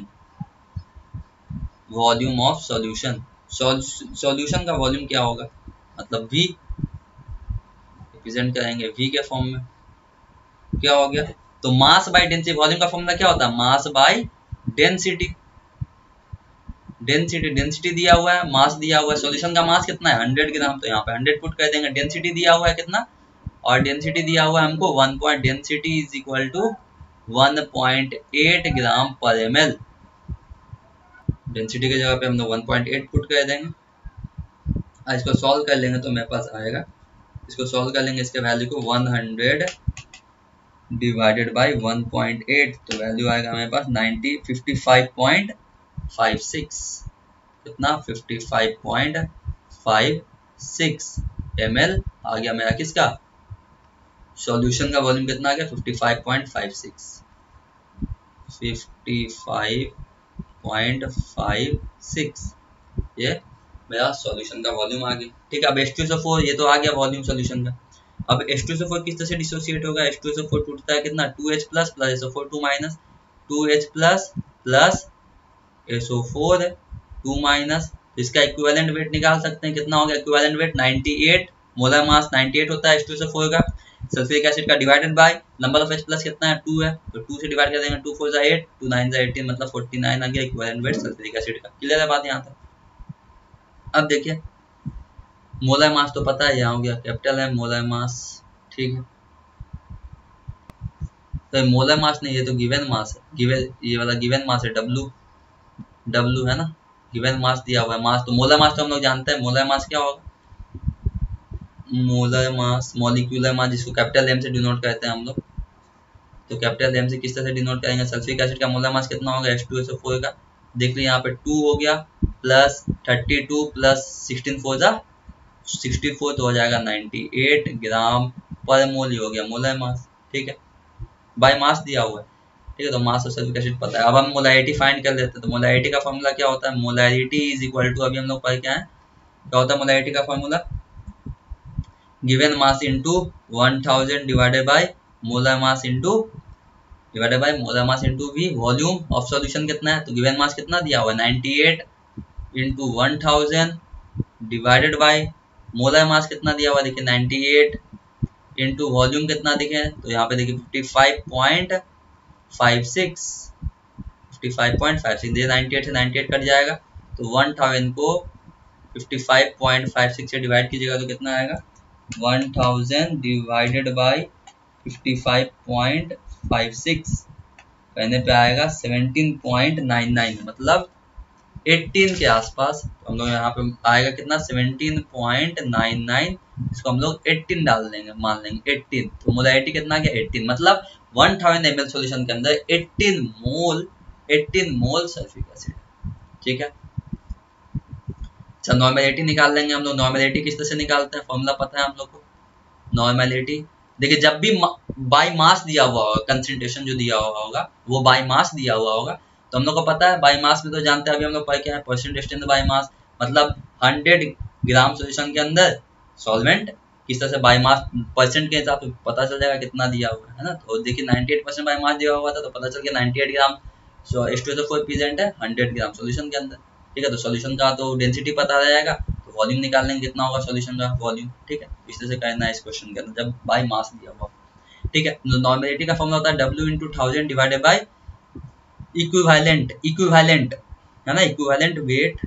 volume of solution, solution का वॉल्यूम क्या होगा, मतलब V रिप्रेजेंट करेंगे V के फॉर्म में, क्या हो गया, तो मास बाय डेंसिटी, वॉल्यूम का फॉर्मूला क्या होता है, mass by density, density density दिया हुआ है, मास दिया हुआ है, सॉल्यूशन का मास कितना है हंड्रेड ग्राम, तो यहाँ पे हंड्रेड पुट कर देंगे, डेंसिटी दिया हुआ है कितना, और डेंसिटी दिया हुआ है हमको one point, density is equal to one point eight gram per M L, density की जगह पे हम लोग वन पॉइंट एट पुट कर देंगे। इसको सॉल्व कर लेंगे तो मेरे पास आएगा, इसको सॉल्व कर लेंगे इसके वैल्यू को one hundred divided by one point eight, तो वैल्यू आएगा मेरे पास ninety fifty five point five six, कितना fifty five point five six M L आ गया मेरा किसका, सॉल्यूशन का वॉल्यूम कितना आ गया fifty five point five six, fifty five point five six, ये मेरा सॉल्यूशन का वॉल्यूम आ गया, ठीक है। अब H two S O four ये तो आ गया वॉल्यूम सॉल्यूशन का। अब H two S O four किस तरह से डिसोसिएट होगा, H two S O four टूटता है कितना two H plus plus S O four two minus, two H plus plus S O four two minus, इसका इक्विवेलेंट वेट निकाल सकते हैं कितना हो गया, equivalent weight ninety eight, molar mass ninety eight होता है H two S O four का, सल्फ्यूरिक एसिड का divided by number of H plus कितना है टू है, तो टू से डिवाइड कर देंगे, टू फोर जा एट, टू नाइन जा एटीन, मतलब फोर्टी नाइन आ गया इक्विवेलेंट वेट सल्फ्यूरिक एसिड का। क्लियर है बात यहाँ तक। अब देखिए मोलर मास तो पता है यहाँ हो गया कैपिटल है मोलर मास, ठीक है। तो मोलर मास नहीं, ये तो गिवन मास है, गिवन ये वाला गिवन मास है, डब्ल्यू डब्ल्यू है ना, गिवन मास दिया हुआ है, मास तो मोलर मास तो हम लोग जानते हैं, मोलर मास क्या होगा, मोलर मास मॉलिक्यूलर मास जिसको कैपिटल एम से डिनोट करते हैं हम लोग, तो कैपिटल एम से किस तरह से डिनोट करेंगे, सल्फ्यूरिक एसिड का मोलर मास कितना होगा H two S O four का, देख लीजिए यहाँ पे टू हो गया plus thirty two plus sixteen four जा सिक्सटी फोर, तो हो जाएगा नाइंटी एट ग्राम पर मोल, हो गया मोलर मास, ठीक है, बाय मास दिया हुआ है, ठीक है। तो मास और सल्फ्यूरिक एसिड पता है। अब हम मोलैरिटी फाइंड कर लेते हैं, तो मोलैरिटी का फॉर्मूला क्या होता है, मोलैरिटी इज इक्वल टू, अभी हम लोग पढ़ के आए क्या होता है मोलैरिटी का formula, given mass into one thousand divided by molar mass into divided by molar mass into V, volume of solution कितना है, तो गिवन मास कितना दिया हुआ है ninety eight into one thousand divided by molar mass कितना दिया हुआ देखिए नाइंटी एट इंटू वॉल्यूम कितना दिखे तो यहाँ पे देखिए fifty five point five six fifty five point five six ये नाइंटी एट से नाइंटी एट कट जाएगा तो वन थाउजेंड को fifty five point five six से डिवाइड कीजिएगा तो कितना आएगा one thousand divided by fifty five point five six कहने पे आएगा सेवनटीन पॉइंट नाइन नाइन मतलब एटीन के आसपास। तो हम लोग यहाँ पे आएगा कितना सेवनटीन पॉइंट नाइन नाइन इसको हम लोग एटीन डाल देंगे मान लेंगे एटीन तो मोलैरिटी कितना गया एटीन मतलब one thousand M L solution के अंदर eighteen mole eighteen mole sulphuric acid ठीक है। अच्छा नॉर्मेलिटी निकाल लेंगे हम लोग। नॉर्मेलिटी किस तरह से निकालते हैं फॉर्मूला पता है हम लोग को। नॉर्मेलिटी देखिए जब भी बाय मास दिया हुआ होगा कंसंट्रेशन जो दिया हुआ होगा वो बाय मास दिया हुआ होगा तो हम लोग को पता है बाय मास में तो जानते हैं अभी हम लोग पढ़ के हैं परसेंटेज बाय मास मतलब हंड्रेड ग्राम सोल्यूशन के अंदर सॉल्वेंट किस तरह से बाय मास परसेंट के हिसाब से पता चल जाएगा कितना दिया हुआ है ना। तो देखिए ninety eight percent by mass दिया हुआ था तो पता चल गया ninety eight gram H two S O four present है हंड्रेड ग्राम सोल्यूशन के अंदर ठीक है। तो सोल्यूशन का तो डेंसिटी पता रहेगा तो वॉल्यूम निकाल लेंगे कितना होगा सोल्यूशन का वॉल्यूम ठीक है। इस तरह से करना है इस क्वेश्चन के अंदर जब बाय मास दिया हुआ ठीक है। नॉर्मेलिटी का फॉर्मूला होता है W into thousand divided by equivalent equivalent है ना equivalent weight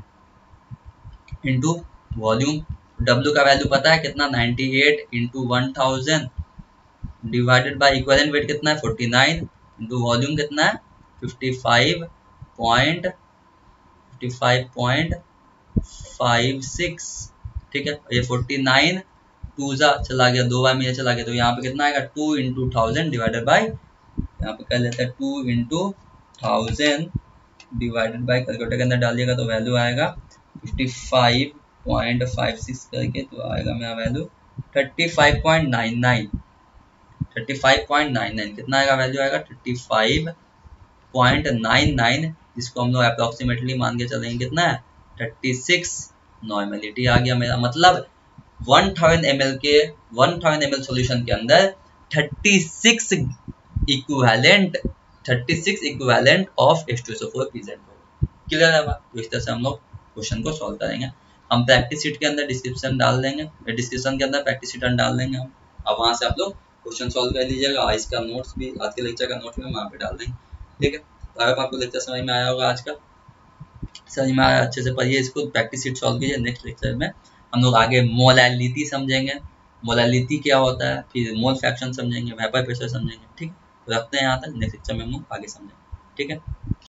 into volume. W का वैल्यू पता है कितना ninety eight into one thousand divided by equivalent weight कितना है फोर्टी नाइन इंटू वॉल्यूम कितना है fifty five point fifty five point five six ठीक है। ये फोर्टी नाइन टू जा चला गया दो बार में ये चला गया तो यहाँ पे कितना आएगा two into thousand divided by यहाँ पे कर लेते हैं two into thousand divided by calculator के अंदर डालिएगा तो वैल्यू आएगा fifty five point five six करके तो आएगा मेरा value thirty five point nine nine thirty five point nine nine कितना आएगा वैल्यू आएगा thirty five point nine nine जिसको हम लोग अप्रोक्सीमेटली मान के चलेंगे कितना है थर्टी सिक्स नॉर्मेलिटी आ गया मेरा मतलब वन थाउजेंड एम एल के one thousand M L solution के अंदर thirty six equivalent thirty six equivalent of H two S O four present होगा। क्लियर है बात। तो इस तरह से हम लोग क्वेश्चन को सॉल्व करेंगे। हम प्रैक्टिस शीट के अंदर डिस्क्रिप्शन डाल देंगे डिस्क्रिप्शन के अंदर प्रैक्टिस शीट डाल देंगे हम अब वहां से आप लोग क्वेश्चन सॉल्व कर लीजिएगा। आज का नोट्स भी आज के लेक्चर का नोट्स भी वहाँ पे डाल देंगे ठीक है। तो अगर आपको लेक्चर समझ में आया होगा आज का समझ में आया अच्छे से पढ़िए इसको प्रैक्टिस शीट सॉल्व कीजिए। नेक्स्ट लेक्चर में हम लोग आगे मोलैलिटी समझेंगे मोलैलिटी क्या होता है फिर मोल फ्रैक्शन समझेंगे वेपर प्रेशर समझेंगे ठीक है। तो रखते हैं यहाँ तक नेक्स्ट लेक्चर में हम लोग आगे समझेंगे ठीक है।